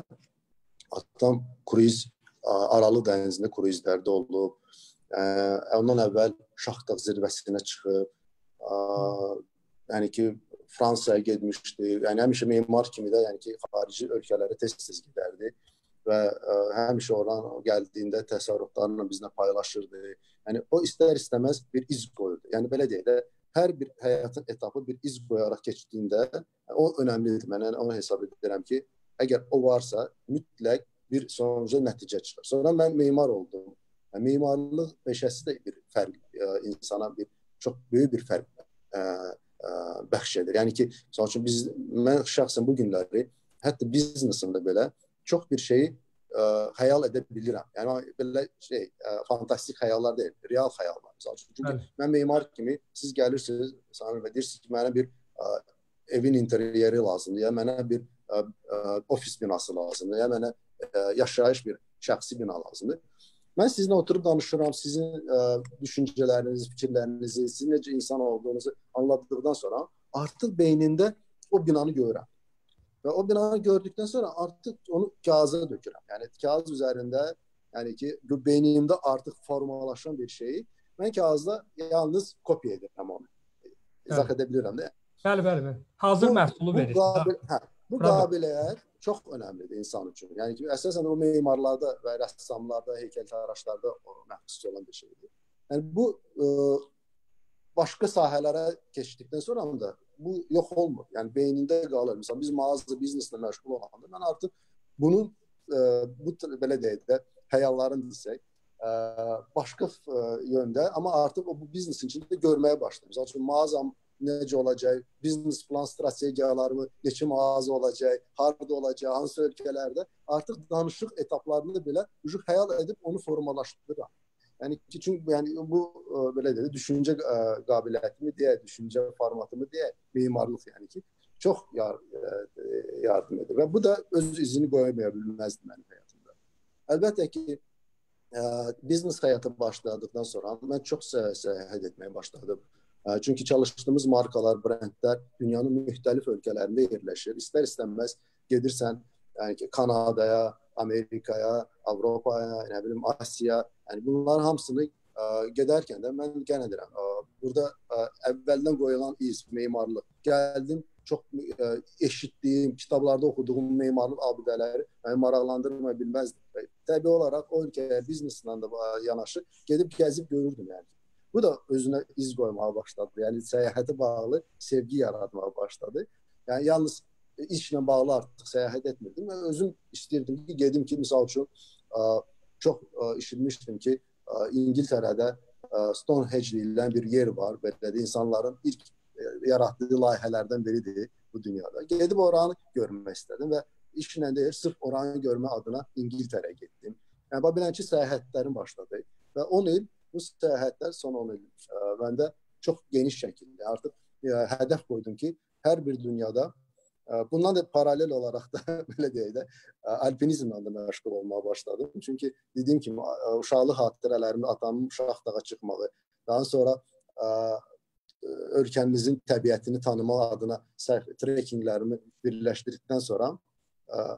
B: atam kruiz, Aralı dənizində kruizlərdə olub. Ə, ondan əvvəl Şahdağ zirvəsinə çıxıb. Ə, yəni ki, Fransaya getmişdi. Yəni həmişə memar kimi də, yəni ki, xarici ölkələrə tez-tez gedərdi və ə, həmişə oradan gəldiyində təsərrüfatlarla bizlə paylaşırdı. Yəni o istər-istəməz bir iz qoyurdu. Yəni belə deyək də, hər bir həyatın etapı bir iz qoyaraq keçdiyində o önəmlidir. Mən onu hesab edirəm ki, əgər o varsa, mütləq bir sonuca nəticə çıxır. Sonra mən memar oldum. Yəni, memarlıq peşəsi də bir fərq, ə, insana bir çox böyük bir fərq ə, ə, bəxş edir. Yəni ki, məsəl üçün biz, mən şəxsən bu günləri, hətta biznesimdə belə çox bir şeyi ə, xəyal edə bilirəm. Yəni belə şey, ə, fantastik xəyallar deyil, real xəyallar. Məsəl üçün, çünki Bəli. Mən memar kimi siz gəlirsiniz, Samir bəy, deyirsiniz ki, mənə bir ə, evin interyeri lazımdır, ya mənə bir ə, ə, ofis binası lazımdır, ya mənə ə, yaşayış bir şəxsi bina lazımdır. Mən sizinlə oturub danışıram, sizin ə, düşüncələrinizi, fikirlərinizi, sizin necə insan olduğunuzu anladıqdan sonra artıq beynində o binanı görürəm. Və o binanı gördükdən sonra artıq onu kağıza dökürəm. Yəni kağız üzərində, yəni ki, bu beynimdə artıq formalaşan bir şeyi mən kağızda yalnız kopya edirəm onu. İzah edə bilirəm də.
A: Bəli, bəli, bəli. Hazır bu, məhsulu
B: bu
A: verirsiniz.
B: Qabil, hə, bu qabiliyyət çox önəmlidir insan üçün. Yəni ki, əsasən o memarlarda və rəssamlarda, heykəltaraşlarda məhsul olan bir şeydir. Yəni bu ə, başqa sahələrə keçdikdən sonra da bu yox olmur. Yəni beynində qalır. Məsələn, biz mağaza bizneslə məşğul olanda mən artıq bunun ə, bu belə deyək də xəyalların desək, ə, başqa ə, yöndə, amma artıq o bu biznesin içində görməyə başlayır. Məsələn üçün mağazam necə olacaq, biznes plan strategiyalarımı, neçə mağaza olacaq, harada olacaq, hansı ölkələrdə artıq danışıq etaplarını belə xəyal edib onu formalaşdırıram. Yəni ki, çünki yəni bu belə deyək, düşüncə qabiliyyətimi deyə, düşüncə formatımı deyə, memarlıq yəni ki. çox yar, yardım edir. Və bu da öz izini qoyamaya bilməzdi mənim həyatımda. Əlbəttə ki, biznes həyatı başladıqdan sonra mən çox səyahət etməyə başladım. Çünki çalışdığımız markalar, brendlər dünyanın müxtəlif ölkələrində yerləşir. İstər-istənməz gedirsən yəni ki, Kanadaya, Amerikaya, Avropaya, nə bilim Asiya, yəni bunların hamısını ə, gedərkən də mən qən edirəm. Ə, burada ə, əvvəldən qoyulan iz, memarlıq. Gəldim, çox ə, eşitdiyim, kitablarda oxuduğum memarlıq abidələri məni maraqlandırmaya bilməzdim. Təbii olaraq o ölkəyə bizneslə də yanaşı gedib gəzib görürdüm yəni. Bu da özünə iz qoymağa başladı. Yəni səyahətə bağlı sevgi yaratmağa başladı. Yəni yalnız işlə bağlı artıq səyahət etmirdim. Mən özüm istəyirdim ki, gedim ki, misal üçün çox işitmişdim ki, İngiltərədə Stonehenge deyilən bir yer var. Belə də insanların ilk yaratdığı layihələrdən biridir bu dünyada. Gedib oranı görmək istədim və işlə deyir, sırf oranı görmə adına İngiltərəyə getdim. Yəni bilən ki, səyahətlərim başladı və on il bu səyahətlər son on il ə, məndə çox geniş şəkildə artıq ə, hədəf qoydum ki, hər bir dünyada ə, bundan da paralel olaraq da belə deyək də ə, alpinizmlə də məşğul olmağa başladım. Çünki dediyim kimi ə, uşaqlıq xatirələrimdə atamın uşaq dağa çıxmağı, daha sonra ə, ölkəmizin təbiətini tanımaq adına trekkinglərimi birləşdirdikdən sonra ə,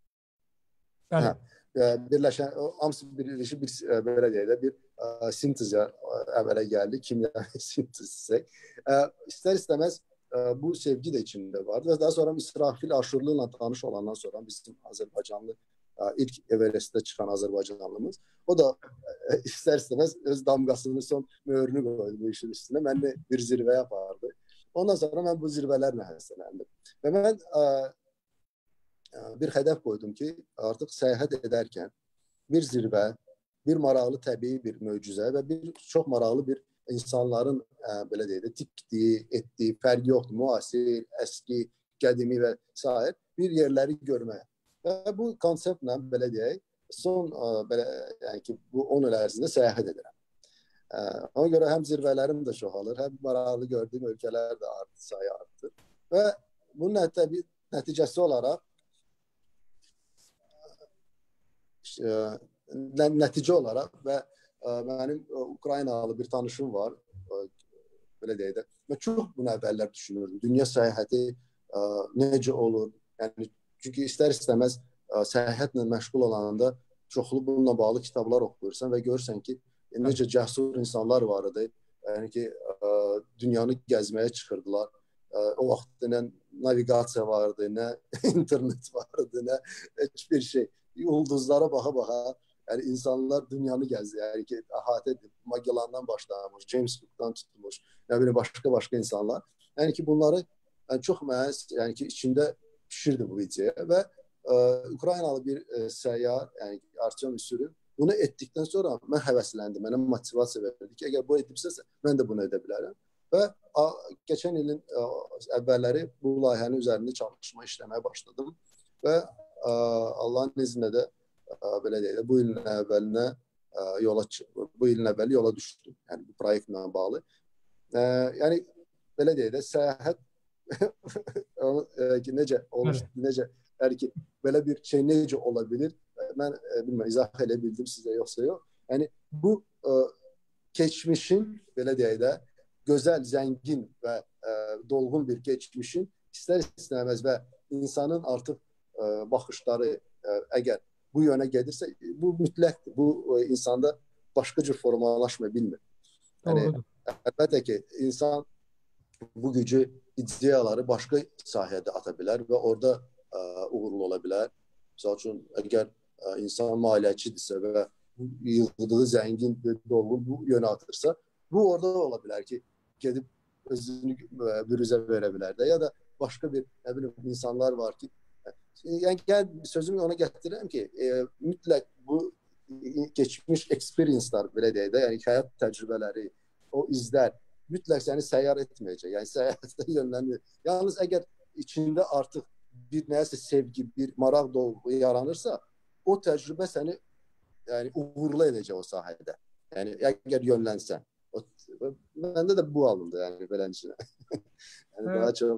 B: hə, birləşən, hamısı birləşib bir, belə deyək də, bir ə, sintezə əmələ gəldi, kimya sintezisək. İstər-istəməz ə, bu sevgi də içində vardı və daha sonra İsrafil Aşurlu ilə tanış olandan sonra bizim Azərbaycanlı, ə, ilk Everestdə çıxan Azərbaycanlımız, o da ə, istər-istəməz öz damqasını, son möhrünü qoydu bu işin üstünə, məni bir zirvəyə apardı. Ondan sonra mən bu zirvələrlə həvəsləndim. Və mən ə, bir hədəf qoydum ki, artıq səyahət edərkən bir zirvə, bir maraqlı təbii bir möcüzə və bir çox maraqlı bir insanların ə, belə deyək də tikdiyi, etdiyi, fərqi yoxdur, müasir, əski, qədimi və s. bir yerləri görməyə. Və bu konseptlə belə deyək, son ə, belə, yəni ki, bu on il ərzində səyahət edirəm. Ə, ona görə həm zirvələrim də çoxalır, həm maraqlı gördüyüm ölkələr də artır, sayı artır. Və bunun təbii nəticəsi olaraq nəticə olaraq və ə, mənim ə, Ukraynalı bir tanışım var, ə, belə deyək də, mən çox bunu əvvəllər düşünürdüm. Dünya səyahəti ə, necə olur? Yəni, çünki istər-istəməz ə, səyahətlə məşğul olanda çoxlu bununla bağlı kitablar oxuyursan və görürsən ki, necə cəsur insanlar var idi. Yəni ki, ə, dünyanı gəzməyə çıxırdılar. Ə, o vaxt nə naviqasiya vardı, nə internet vardı, nə heç bir şey. Ulduzlara baxa-baxa, yəni insanlar dünyanı gəzdi, yəni ki, əhatə edib, Magellandan başlamış, James Cook'dan tutmuş, nə bilim, başqa-başqa insanlar. Yəni ki, bunları yəni, çox məhz, yəni ki, içində pişirdi bu videoya və ə, Ukraynalı bir ə, səyyar, yəni Artyom Üsürün bunu etdikdən sonra mən həvəsləndim, mənə motivasiya verdi ki, əgər bu edibsə, mən də bunu edə bilərəm. Və ə, keçən ilin ə, əvvəlləri bu layihənin üzərində çalışma, işləməyə başladım və Allahın iznində də belə deyək də bu ilin əvvəlinə yola bu ilin əvvəli yola düşdüm. Yəni bu proyektlə bağlı. Yəni belə deyək də səyahət necə olmuş, necə hər ki belə bir şey necə ola bilir? Mən bilmirəm izah edə bildim sizə yoxsa yox. Yəni bu keçmişin belə deyək də gözəl, zəngin və dolğun bir keçmişin istər-istəməz və insanın artıq baxışları əgər bu yönə gedirsə, bu mütləqdir. Bu insanda başqa cür formalaşma bilmir. Yəni, əlbəttə ki, insan bu gücü, ideyaları başqa sahədə ata bilər və orada ə, uğurlu ola bilər. Misal üçün, əgər ə, insan maliyyəçidirsə və yığdığı zəngin, dolğun bu yönə atırsa, bu orada ola bilər ki, gedib özünü bürüzə verə bilər də, ya da başqa bir, nə bilim, insanlar var ki, yəni gəl, sözümü ona gətirirəm ki, e, mütləq bu keçmiş experience-lar, belə deyək də, yəni həyat təcrübələri, o izlər mütləq səni səyyar etməyəcək, yəni səyahətdə yönlənmir. Yalnız əgər içində artıq bir nəyəsə sevgi, bir maraq dolğu yaranırsa, o təcrübə səni yəni, uğurlu edəcək o sahədə. Yəni, əgər yönlənsən. O, məndə də bu alındı, yəni, belənçinə. yəni, daha çox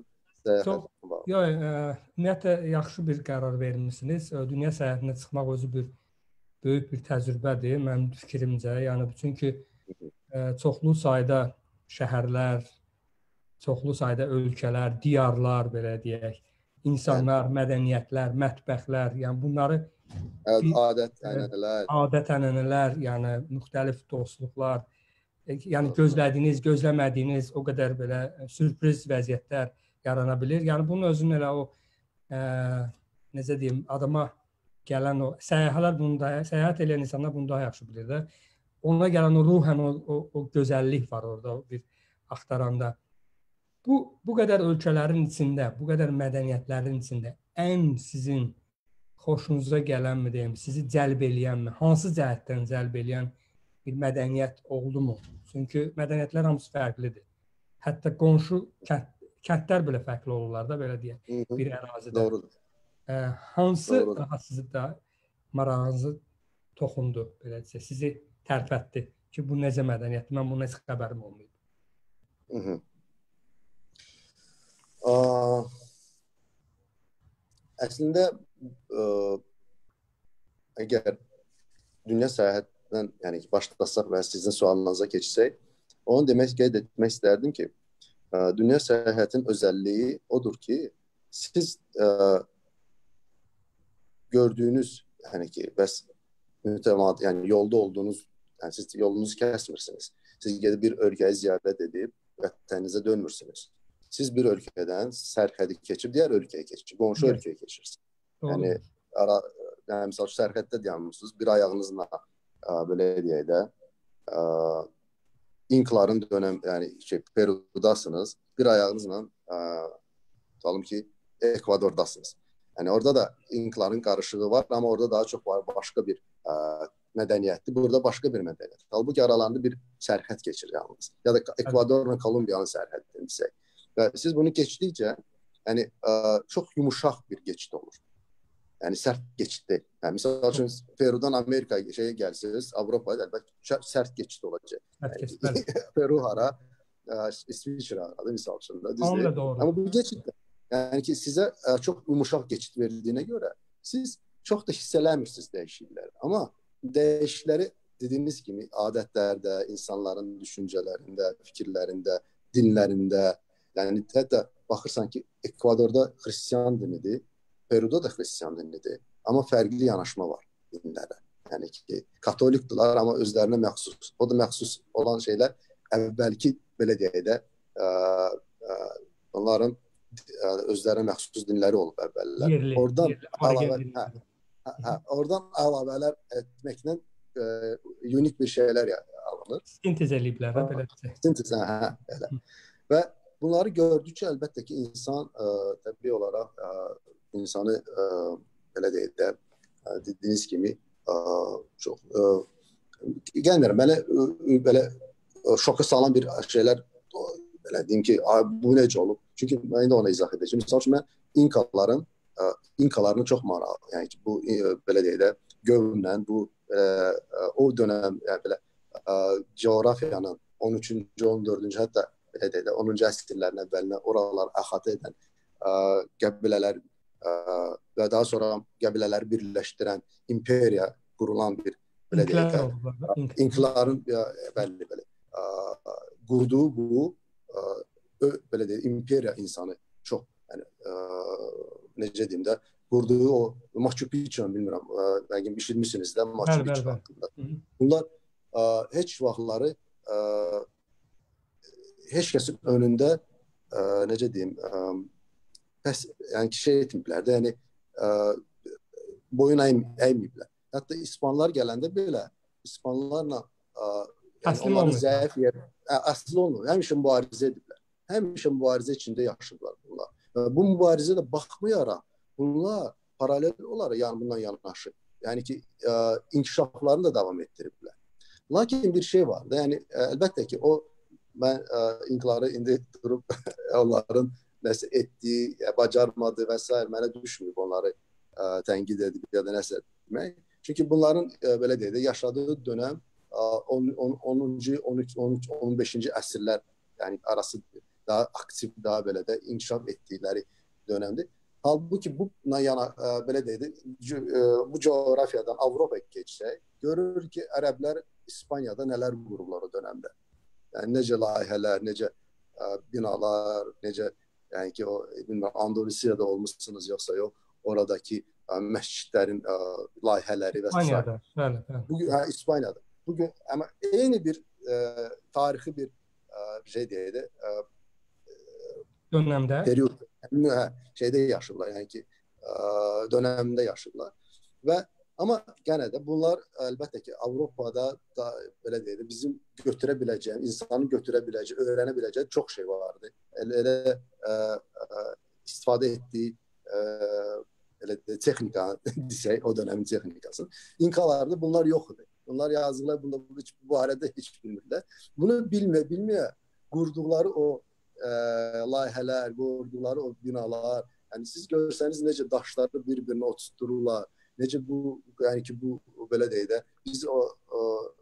A: Çox, yox, ümumiyyətlə yaxşı bir qərar vermisiniz. Dünya səyahətinə çıxmaq özü bir böyük bir təcrübədir mənim fikrimcə. Yəni çünki çoxlu sayda şəhərlər, çoxlu sayda ölkələr, diyarlar belə deyək, insanlar, yəni, mədəniyyətlər, mətbəxlər, yəni bunları
B: adət-ənənələr,
A: adət-ənənələr, yəni müxtəlif dostluqlar, yəni gözlədiyiniz, gözləmədiyiniz o qədər belə sürpriz vəziyyətlər yarana bilir. Yəni bunun özünün elə o ə, necə deyim, adama gələn o səyyahlar bunu da, səyahət edən insanlar bunu daha yaxşı bilir də. Ona gələn o ruhən o, o, o gözəllik var orada bir axtaranda. Bu bu qədər ölkələrin içində, bu qədər mədəniyyətlərin içində ən sizin xoşunuza gələnmi deyim, sizi cəlb eləyənmi, hansı cəhətdən cəlb eləyən bir mədəniyyət oldumu? Çünki mədəniyyətlər hamısı fərqlidir. Hətta qonşu kənd, kəndlər belə fərqli olurlar da, belə deyək, bir ərazidə.
B: Doğrudur.
A: Ə, hansı Doğrudur. Daha sizi da marağınızı toxundu, belə deyək, sizi tərpətdi ki, bu necə mədəniyyətdir, mən bunun heç xəbərim olmayıb.
B: Hı -hı. Aa, əslində ə, əgər dünya səyahətindən yəni başlasaq və sizin sualınıza keçsək, onu demək, qeyd etmək istərdim ki, ə, dünya səyahətin özəlliyi odur ki, siz ə, gördüyünüz, yəni ki, bəs mütəmadi, yəni yolda olduğunuz, yəni siz yolunuzu kəsmirsiniz. Siz gedib bir ölkəyi ziyarət edib vətəninizə dönmürsünüz. Siz bir ölkədən sərhədi keçib, digər ölkəyə keçib, qonşu evet. ölkəyə keçirsiniz. Yəni, ara, yəni misal sərhəddə dayanmışsınız, bir ayağınızla belə deyək də, ə, İnkaların dönəm, yəni şey, Perudasınız, bir ayağınızla tutalım ki, Ekvadordasınız. Yəni orada da İnkaların qarışığı var, amma orada daha çox var başqa bir ə, mədəniyyətdir. Burada başqa bir mədəniyyət. Halbuki aralarında bir sərhəd keçir yalnız. Ya da Ekvadorla Kolumbiyanın sərhədini desək. Və siz bunu keçdikcə, yəni ə, çox yumuşaq bir keçid olur. Yəni sərt keçid deyil. Yəni misal üçün Perudan Amerikaya şeyə gəlsiniz, Avropaya əlbəttə sərt keçid olacaq. Yəni, Peru hara, İsviçrə hara, misal üçün də düzdür. Amma bu keçid yəni ki, sizə ə, çox yumuşaq keçid verildiğinə görə siz çox da hiss eləmirsiniz dəyişiklikləri. Amma dəyişiklikləri dediyiniz kimi adətlərdə, insanların düşüncələrində, fikirlərində, dinlərində, yəni hətta baxırsan ki, Ekvadorda xristian dinidir, Peruda da xristian dinidir, amma fərqli yanaşma var dinlərə. Yəni ki, katolikdirlər, amma özlərinə məxsus, o da məxsus olan şeylər əvvəlki, belə deyək də, ə, ə, onların ə, özlərinə məxsus dinləri olub əvvəllər.
A: Yerli,
B: oradan
A: yerli,
B: əlavə, hə, hə, hə, oradan əlavələr etməklə ə, unik bir şeylər alınır.
A: Sintez eləyiblər, belə deyək.
B: Sintez, hə, elə. Və bunları gördükcə əlbəttə ki, insan ə, təbii olaraq ə, insanı ə, belə deyək də, ə, dediyiniz kimi ə, çox ə, gəlmirəm, mənə ə, belə ə, şoka salan bir şeylər belə deyim ki, bu necə olub? Çünki mən indi ona izah edəcəm. Misal üçün, mən İnkaların ə, İnkalarını çox maraqlı, yəni ki, bu ə, belə deyək də, gövlə, bu ə, o dönəm, yəni belə ə, coğrafiyanın on üçüncü, on dördüncü hətta belə deyək də, onuncu əsrlərin əvvəlinə oralar əhatə edən ə, qəbilələr ə, və daha sonra qəbilələri birləşdirən imperiya qurulan bir belə deyək də, İnkaların bəli, bəli, ə, qurduğu bu ə, belə deyək, imperiya insanı çox, yəni, ə, necə deyim də, qurduğu o Machu Picchu, bilmirəm, bəqim işitmişsiniz də Machu Picchu haqqında. Bunlar ə, heç vaxtları ə, heç kəsin önündə ə, necə deyim, ə, pəs, yəni ki, şey etməyiblər də, yəni ə, boyun əyməyiblər. Hətta İspanlar gələndə belə, İspanlarla ə, yəni onların zəif yer, ə, əsli olmur, həmişə mübarizə ediblər. Həmişə mübarizə içində yaşayıblar bunlar. Ə, bu mübarizə də baxmayaraq, bunlar paralel olaraq yəni bundan yanaşı, yəni ki, ə, inkişaflarını da davam etdiriblər. Lakin bir şey var da, yəni ə, əlbəttə ki, o mən ə, İnkaları indi durub onların nəsə etdiyi, bacarmadı və s. mənə düşməyib onları ə, tənqid edib ya da nəsə demək. Çünki bunların ə, belə deyək də, yaşadığı dönəm onuncu, on üç, on üç, on beşinci əsrlər yəni arasıdır. daha aktif, daha belə də inkişaf etdikləri dönəmdir. Halbuki bu yana belə deyək, bu coğrafiyadan Avropaya keçsək, görürük ki, ərəblər İspaniyada nələr qurublar o dönəmdə. Yəni necə layihələr, necə ə, binalar, necə yəni ki o bilmirəm Andalusiyada olmusunuz yoxsa yox, oradakı ə, məscidlərin ə, layihələri və s.
A: İspaniyada, bəli, bəli.
B: Bugün hə İspaniyada. Bugün amma eyni bir ə, tarixi bir ə, şey deyək də ə,
A: dönəmdə
B: period hə, şeydə yaşayırlar, yəni ki ə, dönəmində yaşayırlar və amma yenə də bunlar əlbəttə ki Avropada da belə deyək də bizim götürə biləcəyimiz, insanın götürə biləcəyi, öyrənə biləcəyi çox şey vardı. Elə, elə ə, ə, istifadə etdiyi ə, elə də texnika desək, o dönəmin texnikası. İnkalarda bunlar yox idi. Bunlar yazdılar, bunda heç bu barədə heç bilmirlər. Bunu bilmə, bilməyə qurduqları o ə, layihələr, qurduqları o binalar, yəni siz görsəniz necə daşları bir-birinə oturtdururlar. Necə bu, yəni ki, bu belə deyək də, biz o, o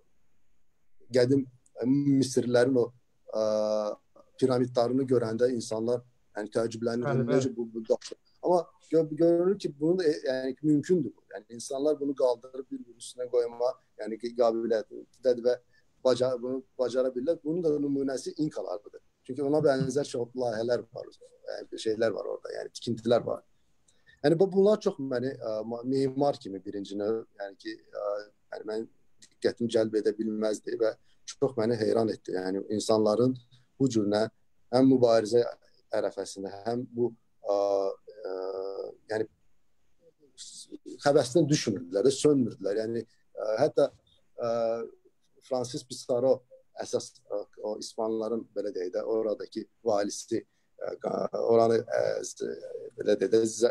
B: qədim Misirlərin o ə, piramidlarını görəndə insanlar yəni təəccüblənir, necə bu, bu daşlar. Amma gör, görünür ki, bunu da yəni, mümkündür. Yəni insanlar bunu qaldırıb bir-birinin üstünə qoyma, yəni ki, qabiliyyətlidir və bacar, bunu bacara bilirlər. Bunun da nümunəsi İnkalardır. Çünki ona bənzər çox layihələr var, yəni, şeylər var orada, yəni tikintilər var. Yəni bu bunlar çox məni ə, memar kimi birinci növ, yəni ki, ə, yəni mən diqqətimi cəlb edə bilməzdi və çox məni heyran etdi. Yəni insanların bu cürünə həm mübarizə ərəfəsində, həm bu ə, ə, yəni həvəsindən düşmürdülər, sönmürdülər. Yəni ə, hətta ə, Francis Pissarro əsas ə, o İspanlıların belə deyək də oradakı valisi oranı ə, belə deyək də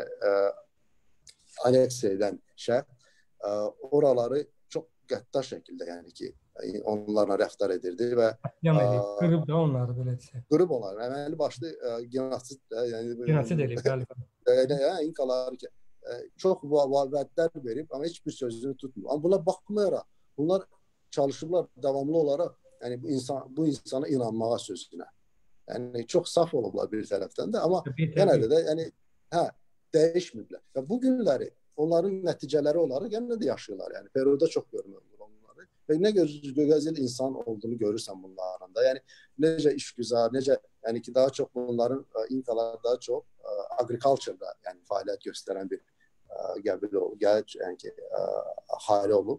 B: aneksiya edən şəxs ə, oraları çox qəddar şəkildə yəni ki onlarla rəftar edirdi və
A: qırıb da onları belə desək.
B: Qırıb onları. Əməli başlı genosid də, yəni
A: genosid eləyib bəli.
B: Yəni İnkalar ki çox vədlər verib, amma heç bir sözünü tutmur. Amma buna baxmayaraq bunlar çalışıblar davamlı olaraq yəni bu insan bu insana inanmağa sözünə. Yəni çox saf olublar bir tərəfdən də, amma yenə də də yəni hə dəyişməyiblər. Və bu günləri onların nəticələri olaraq yenə də yaşayırlar. Yəni Peruda çox görmürlər onları. Və nə gözəl insan olduğunu görürsən bunların da. Yəni necə işgüzar, necə yəni ki daha çox bunların İnkalar daha çox agriculture-da yəni fəaliyyət göstərən bir qəbil olub, gəl yəni ki ahali olub.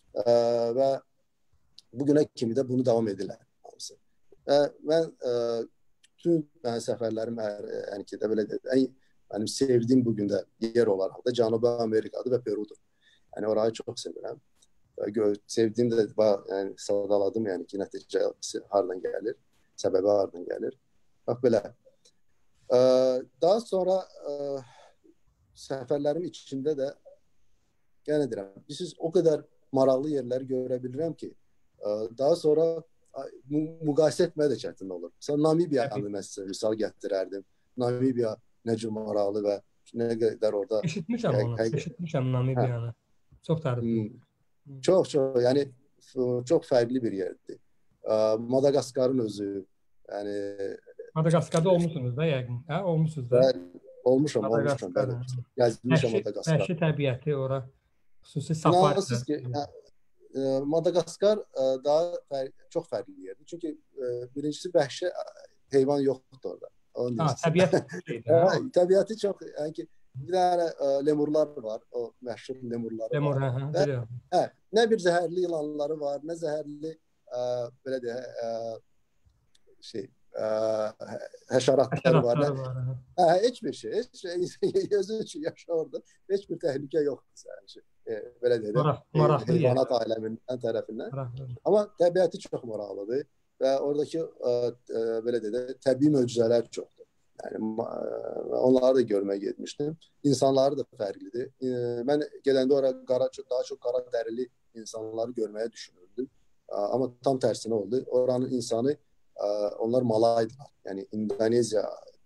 B: Və bu günə kimi də bunu davam edirlər hamısı. Və mən ə, bütün yəni, səfərlərim yəni ki, də belə deyək, mənim sevdiyim bu gün də yer olaraq da Cənubi Amerikadır və Perudur. Yəni orayı çox sevirəm. Və sevdiyim də yəni, sadaladım, yəni ki, nəticəsi hardan gəlir, səbəbi hardan gəlir. Bax belə. Ə, daha sonra ə, səfərlərim içində də yenə deyirəm, siz o qədər maraqlı yerləri görə bilirəm ki, ə, daha sonra müqayisə etməyə də çətin olur. Məsələn, Namibiyanı məsələn misal gətirərdim. Namibiya necə maraqlı və nə qədər orada
A: eşitmişəm onu, eşitmişəm Namibiyanı. Çox tərifli.
B: Çox çox, yəni çox fərqli bir yerdir. Madagaskarın özü, yəni
A: Madagaskarda olmusunuz da yəqin, hə? Olmusunuz da.
B: Olmuşam, olmuşam. Gəzmişəm Madagaskarda.
A: Vəhşi təbiəti ora xüsusi safari.
B: Madagaskar daha fər çox fərqli yerdir. Çünki birincisi vəhşi heyvan yoxdur orada.
A: Ha, təbiət
B: təbiəti çox, yəni ki, bir dənə lemurlar var, o məşhur lemurları
A: Lemur,
B: var.
A: Lemur, hə, bilirəm.
B: Hə, nə bir zəhərli ilanları var, nə zəhərli ə, belə deyək, şey, ə, həşəratları var.
A: Həşəratları var.
B: Hə, heç bir şey, heç şey özü üçün yaşa orada. Heç bir təhlükə yoxdur sənin üçün. E, belə deyək də,
A: maraqlı
B: heyvanat aləmindən tərəfindən.
A: Maraqlı.
B: Amma təbiəti çox maraqlıdır və oradakı ə, ə, belə deyək də, təbii möcüzələr çoxdur. Yəni onları da görməyə getmişdim. İnsanları da fərqlidir. E, mən gedəndə ora qara, daha çox qara dərili insanları görməyə düşünürdüm. A, amma tam tərsinə oldu. Oranın insanı a, onlar Malaydılar. Yəni İndoneziya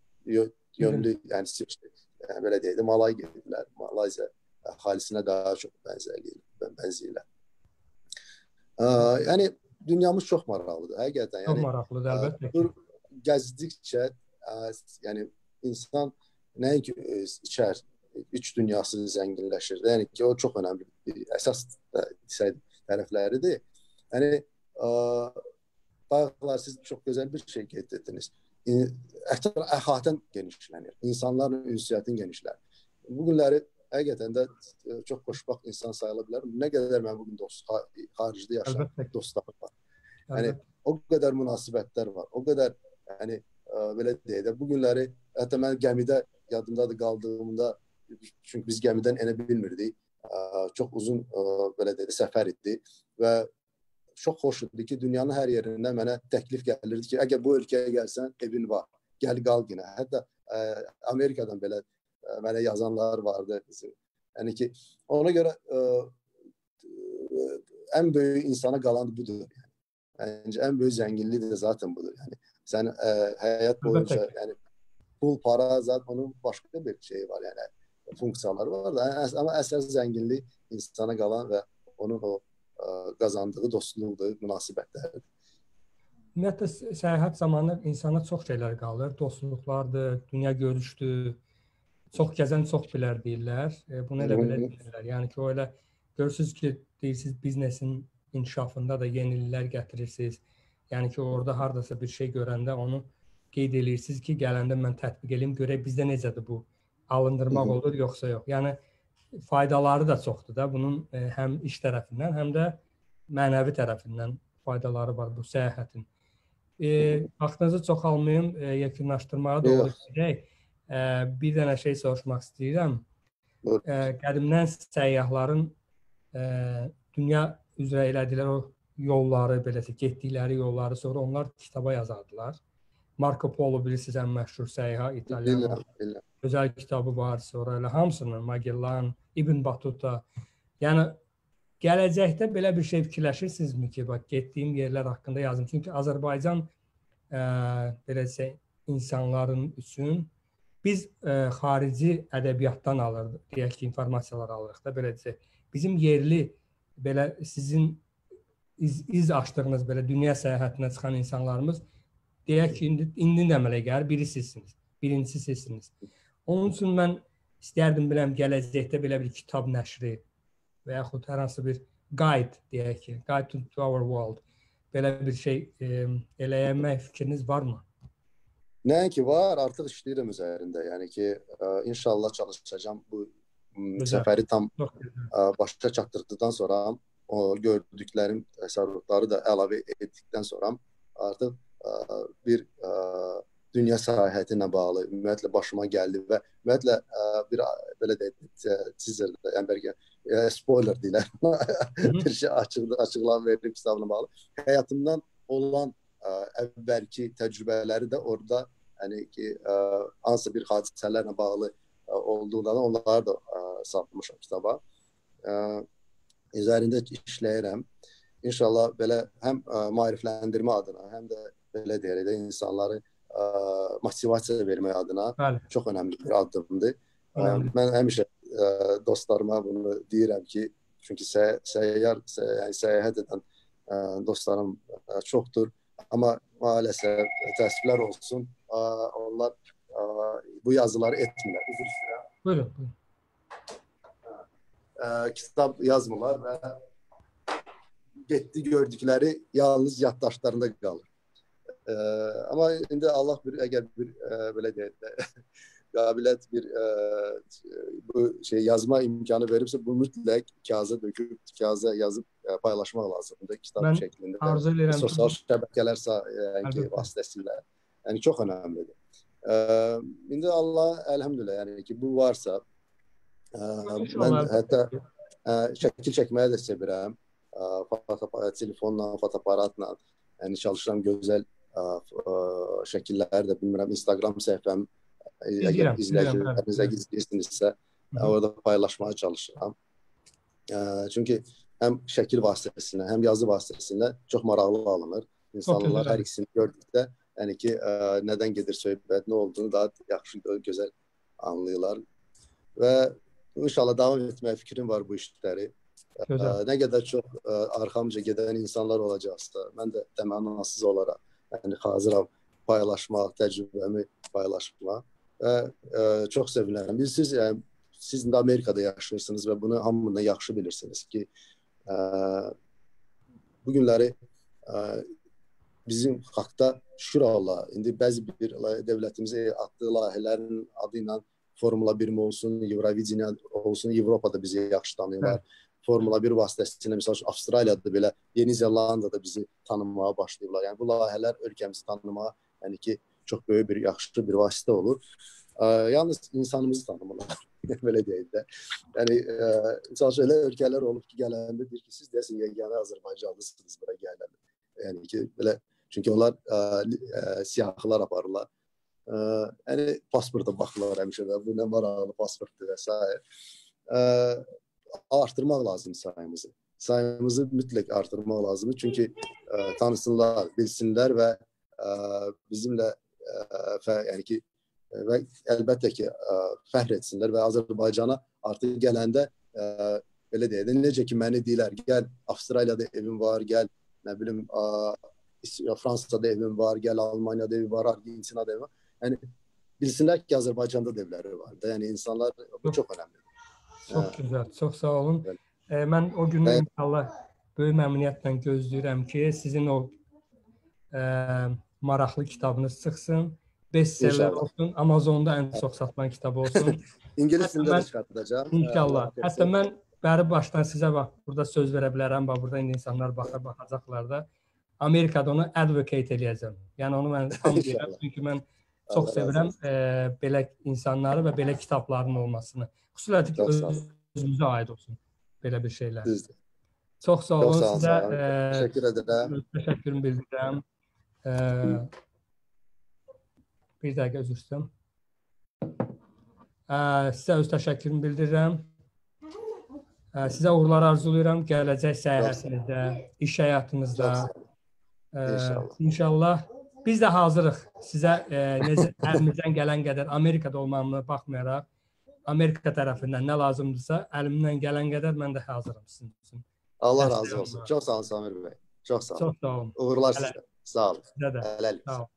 B: yönlü, yəni, yəni belə deyək də, Malay gediblər. Malayziya əhalisinə daha çox bənzəyirlər. Yəni dünyamız çox maraqlıdır, həqiqətən.
A: Çox maraqlıdır, əlbəttə ki.
B: gəzdikcə ə, yəni insan nəinki içər, üç dünyası zənginləşir. Yəni ki, o çox önəmli bir əsas tərəfləridir. Yəni ə, bayaqlar siz çox gözəl bir şey qeyd etdiniz. Ətraf əhatən genişlənir. İnsanların ünsiyyətin genişlənir. Bu günləri həqiqətən də çox xoşbaxt insan sayıla bilər. Nə qədər mən bugün dost, xaricdə yaşayan dostlarım var. Yəni o qədər münasibətlər var. O qədər yəni ə, belə deyək də bu günləri hətta mən gəmidə yadımdadır qaldığımda, çünki biz gəmidən enə bilmirdik. Ə, çox uzun ə, belə deyək də səfər idi və çox xoş idi ki, dünyanın hər yerindən mənə təklif gəlirdi ki, əgər bu ölkəyə gəlsən, evin var, gəl qal yenə. Hətta ə, Amerikadan belə ə, mənə yazanlar vardı. Yəni ki, ona görə ə, ə, ən böyük insana qalan budur. Yəni, ən böyük zənginlik də zaten budur. Yəni, sən ə, həyat boyunca, yəni, pul, para, zaten onun başqa bir şey var, yəni, funksiyaları var da, amma əsas zənginlik insana qalan və onun o qazandığı dostluqdur, münasibətlərdir.
A: Ümumiyyətlə, səyahət zamanı insana çox şeylər qalır. Dostluqlardır, dünya görüşdür, çox gəzən çox bilər deyirlər. E, bunu elə belə deyirlər. Yəni ki, o elə görürsünüz ki, deyirsiniz biznesin inkişafında da yeniliklər gətirirsiniz. Yəni ki, orada haradasa bir şey görəndə onu qeyd edirsiniz ki, gələndə mən tətbiq edeyim, görək bizdə necədir bu, alındırmaq olur, yoxsa yox. Yəni, faydaları da çoxdur da bunun e, həm iş tərəfindən, həm də mənəvi tərəfindən faydaları var bu səyahətin. E, vaxtınızı çox almayım, e, yekunlaşdırmağa doğru gedək. E, bir dənə şey soruşmaq istəyirəm. E, qədimdən səyyahların e, dünya üzrə elədikləri o yolları, beləsə getdikləri yolları sonra onlar kitaba yazardılar. Marco Polo bilirsiniz, ən məşhur səyyah İtalyan. Gözəl kitabı var, sonra elə hamısının, Magellan, İbn Battuta. Yəni, gələcəkdə belə bir şey fikirləşirsinizmi ki, bax, getdiyim yerlər haqqında yazım. Çünki Azərbaycan ə, belə deyək, insanların üçün biz ə, xarici ədəbiyyatdan alırdıq, deyək ki, informasiyalar alırıq da, belə deyək. Bizim yerli, belə sizin iz, iz açdığınız belə dünya səyahətinə çıxan insanlarımız, deyək ki, indi, indi əmələ gəlir, biri sizsiniz, birincisi sizsiniz. Onun üçün mən istərdim biləm gələcəkdə belə bir kitab nəşri və yaxud hər hansı bir guide, deyək ki, guide to, to our world, belə bir şey e, eləyəmək fikriniz varmı?
B: Nəinki var, artıq işləyirəm üzərində. Yəni ki, ə, inşallah çalışacağam bu Güzel. Səfəri tam ə, başa çatdırdıqdan sonra o gördüklərim, təsərrüfatları da əlavə etdikdən sonra artıq ə, bir ə, dünya səyahəti ilə bağlı ümumiyyətlə başıma gəldi və ümumiyyətlə ə, bir belə deyək, teaserdə, yəni bəlkə ə, spoiler deyilər, bir şey açıq, açıqlama verim kitabına bağlı. Həyatımdan olan ə, əvvəlki təcrübələri də orada, yəni ki, ə, hansı bir hadisələrlə bağlı ə, olduğundan onları da ə, satmışam kitaba. Ə, üzərində işləyirəm. İnşallah belə həm ə, maarifləndirmə adına, həm də belə deyək də insanları ə, motivasiya vermək adına Bəli. Çox önəmli bir addımdır. Önəmli. Mən həmişə ə, dostlarıma bunu deyirəm ki, çünki səy səyyar, səy yəni səyahət edən ə, dostlarım ə, çoxdur. Amma maalesef təəssüflər olsun, ə, onlar ə, bu yazıları etmirlər. Üzr istəyirəm.
A: Buyurun. buyurun.
B: Ə, kitab yazmırlar və getdi gördükləri yalnız yaddaşlarında qalır. Ee, ama indi Allah bir əgər bir e, belə deyək də qabiliyyət bir e, bu şey yazma imkanı verirsə bu mütləq kağıza döküb kağıza yazıb e, paylaşmaq lazımdır kitab mən şəklində. Arzu edirəm sosial şəbəkələr yəni ki, vasitəsilə. Yəni çox önəmlidir. Ee, indi Allah əlhəmdülillah yəni ki bu varsa e, mən hətta e, şəkil çəkməyi də sevirəm. E, foto, telefonla, fotoaparatla yəni çalışıram gözəl Ə, ə, şəkilləri də bilmirəm, Instagram səhifəm əgər izləyicilərinizə izləyirsinizsə orada paylaşmaya çalışıram. Ə, çünki həm şəkil vasitəsilə, həm yazı vasitəsilə çox maraqlı alınır. İnsanlar hər ikisini gördükdə, yəni ki, ə, nədən gedir söhbət, nə olduğunu daha yaxşı, gözəl anlayırlar. Və inşallah davam etməyə fikrim var bu işləri. Ə, nə qədər çox ə, arxamca gedən insanlar olacaqsa, mən də təmənnasız olaraq yəni hazıram paylaşmaq, təcrübəmi paylaşmaq və ə, çox sevinirəm. Bilirsiniz, yəni, siz də Amerikada yaşayırsınız və bunu hamından yaxşı bilirsiniz ki, ə, bu günləri ə, bizim xalqda şükür Allah, indi bəzi bir dövlətimizə atdığı layihələrin adı ilə Formula bir mi olsun, Eurovision olsun, Avropada bizi yaxşı tanıyırlar. Hə. Formula bir vasitəsilə, məsəl üçün, Avstraliyada belə, Yeni Zelandiyada bizi tanınmağa başlayıblar. Yəni, bu layihələr ölkəmizi tanımağa, yəni ki, çox böyük bir, yaxşı bir vasitə olur. Ə, yalnız insanımızı tanımırlar, belə deyil də. Yəni, məsəl üçün, elə ölkələr olub ki, gələndə deyir ki, siz deyəsin, yeganə Azərbaycanlısınız bura gələndə. Yəni ki, belə, çünki onlar ə, ə, siyahılar aparırlar. Ə, yəni, pasporta baxırlar həmişə də, bu nə maraqlı pasportdur və s. Ə, artırmaq lazımdır sayımızı. Sayımızı mütləq artırmaq lazımdır. Çünki ə, tanısınlar, bilsinlər və ə, bizimlə ə, yəni ki, və əlbəttə ki, ə, fəxr etsinlər və Azərbaycana artıq gələndə ə, belə deyək də, necə ki, məni deyirlər, gəl, Avstraliyada evim var, gəl, nə bilim, ə, Fransada evim var, gəl, Almaniyada evim var, Argentinada evim var. Yəni, bilsinlər ki, Azərbaycanda da evləri var da. Yəni, insanlar, bu çox önəmlidir.
A: Çox gözəl, çox sağ olun. E, mən o günü inşallah böyük məmnuniyyətlə gözləyirəm ki, sizin o e, maraqlı kitabınız çıxsın, bestseller olsun, Amazonda ən çox satılan kitabı olsun.
B: İngilis dilində də çıxartacağım.
A: İnşallah. Hətta mən bəri başdan sizə bax, burada söz verə bilərəm, bax, burada indi insanlar baxar, baxacaqlar da. Amerikada onu advocate eləyəcəm. Yəni, onu mən tam deyirəm, çünki mən çox sevirəm e, belə insanları və belə kitabların olmasını. Xüsusilə ki, öz, özümüzə aid olsun belə bir şeylər.
B: Düzdür.
A: Çox sağ olun.
B: Çox sağ olun.
A: Sizə
B: E, təşəkkür edirəm.
A: Təşəkkürümü bildirirəm. E, bir dəqiqə üzr istəyirəm. E, sizə öz təşəkkürümü bildirirəm. E, sizə uğurlar arzulayıram gələcək səyahətinizdə, iş həyatınızda. E, inşallah. İnşallah. Biz də hazırıq sizə e, necə əlimizdən gələn qədər Amerikada olmamına baxmayaraq, Amerika tərəfindən nə lazımdırsa, əlimdən gələn qədər mən də hazıram sizin üçün.
B: Allah razı olsun. Çox sağ olun Samir bəy. Çox sağ olun.
A: Çox sağ olun.
B: Uğurlar sizə. Sağ olun.
A: Sizə də. Sağ olun.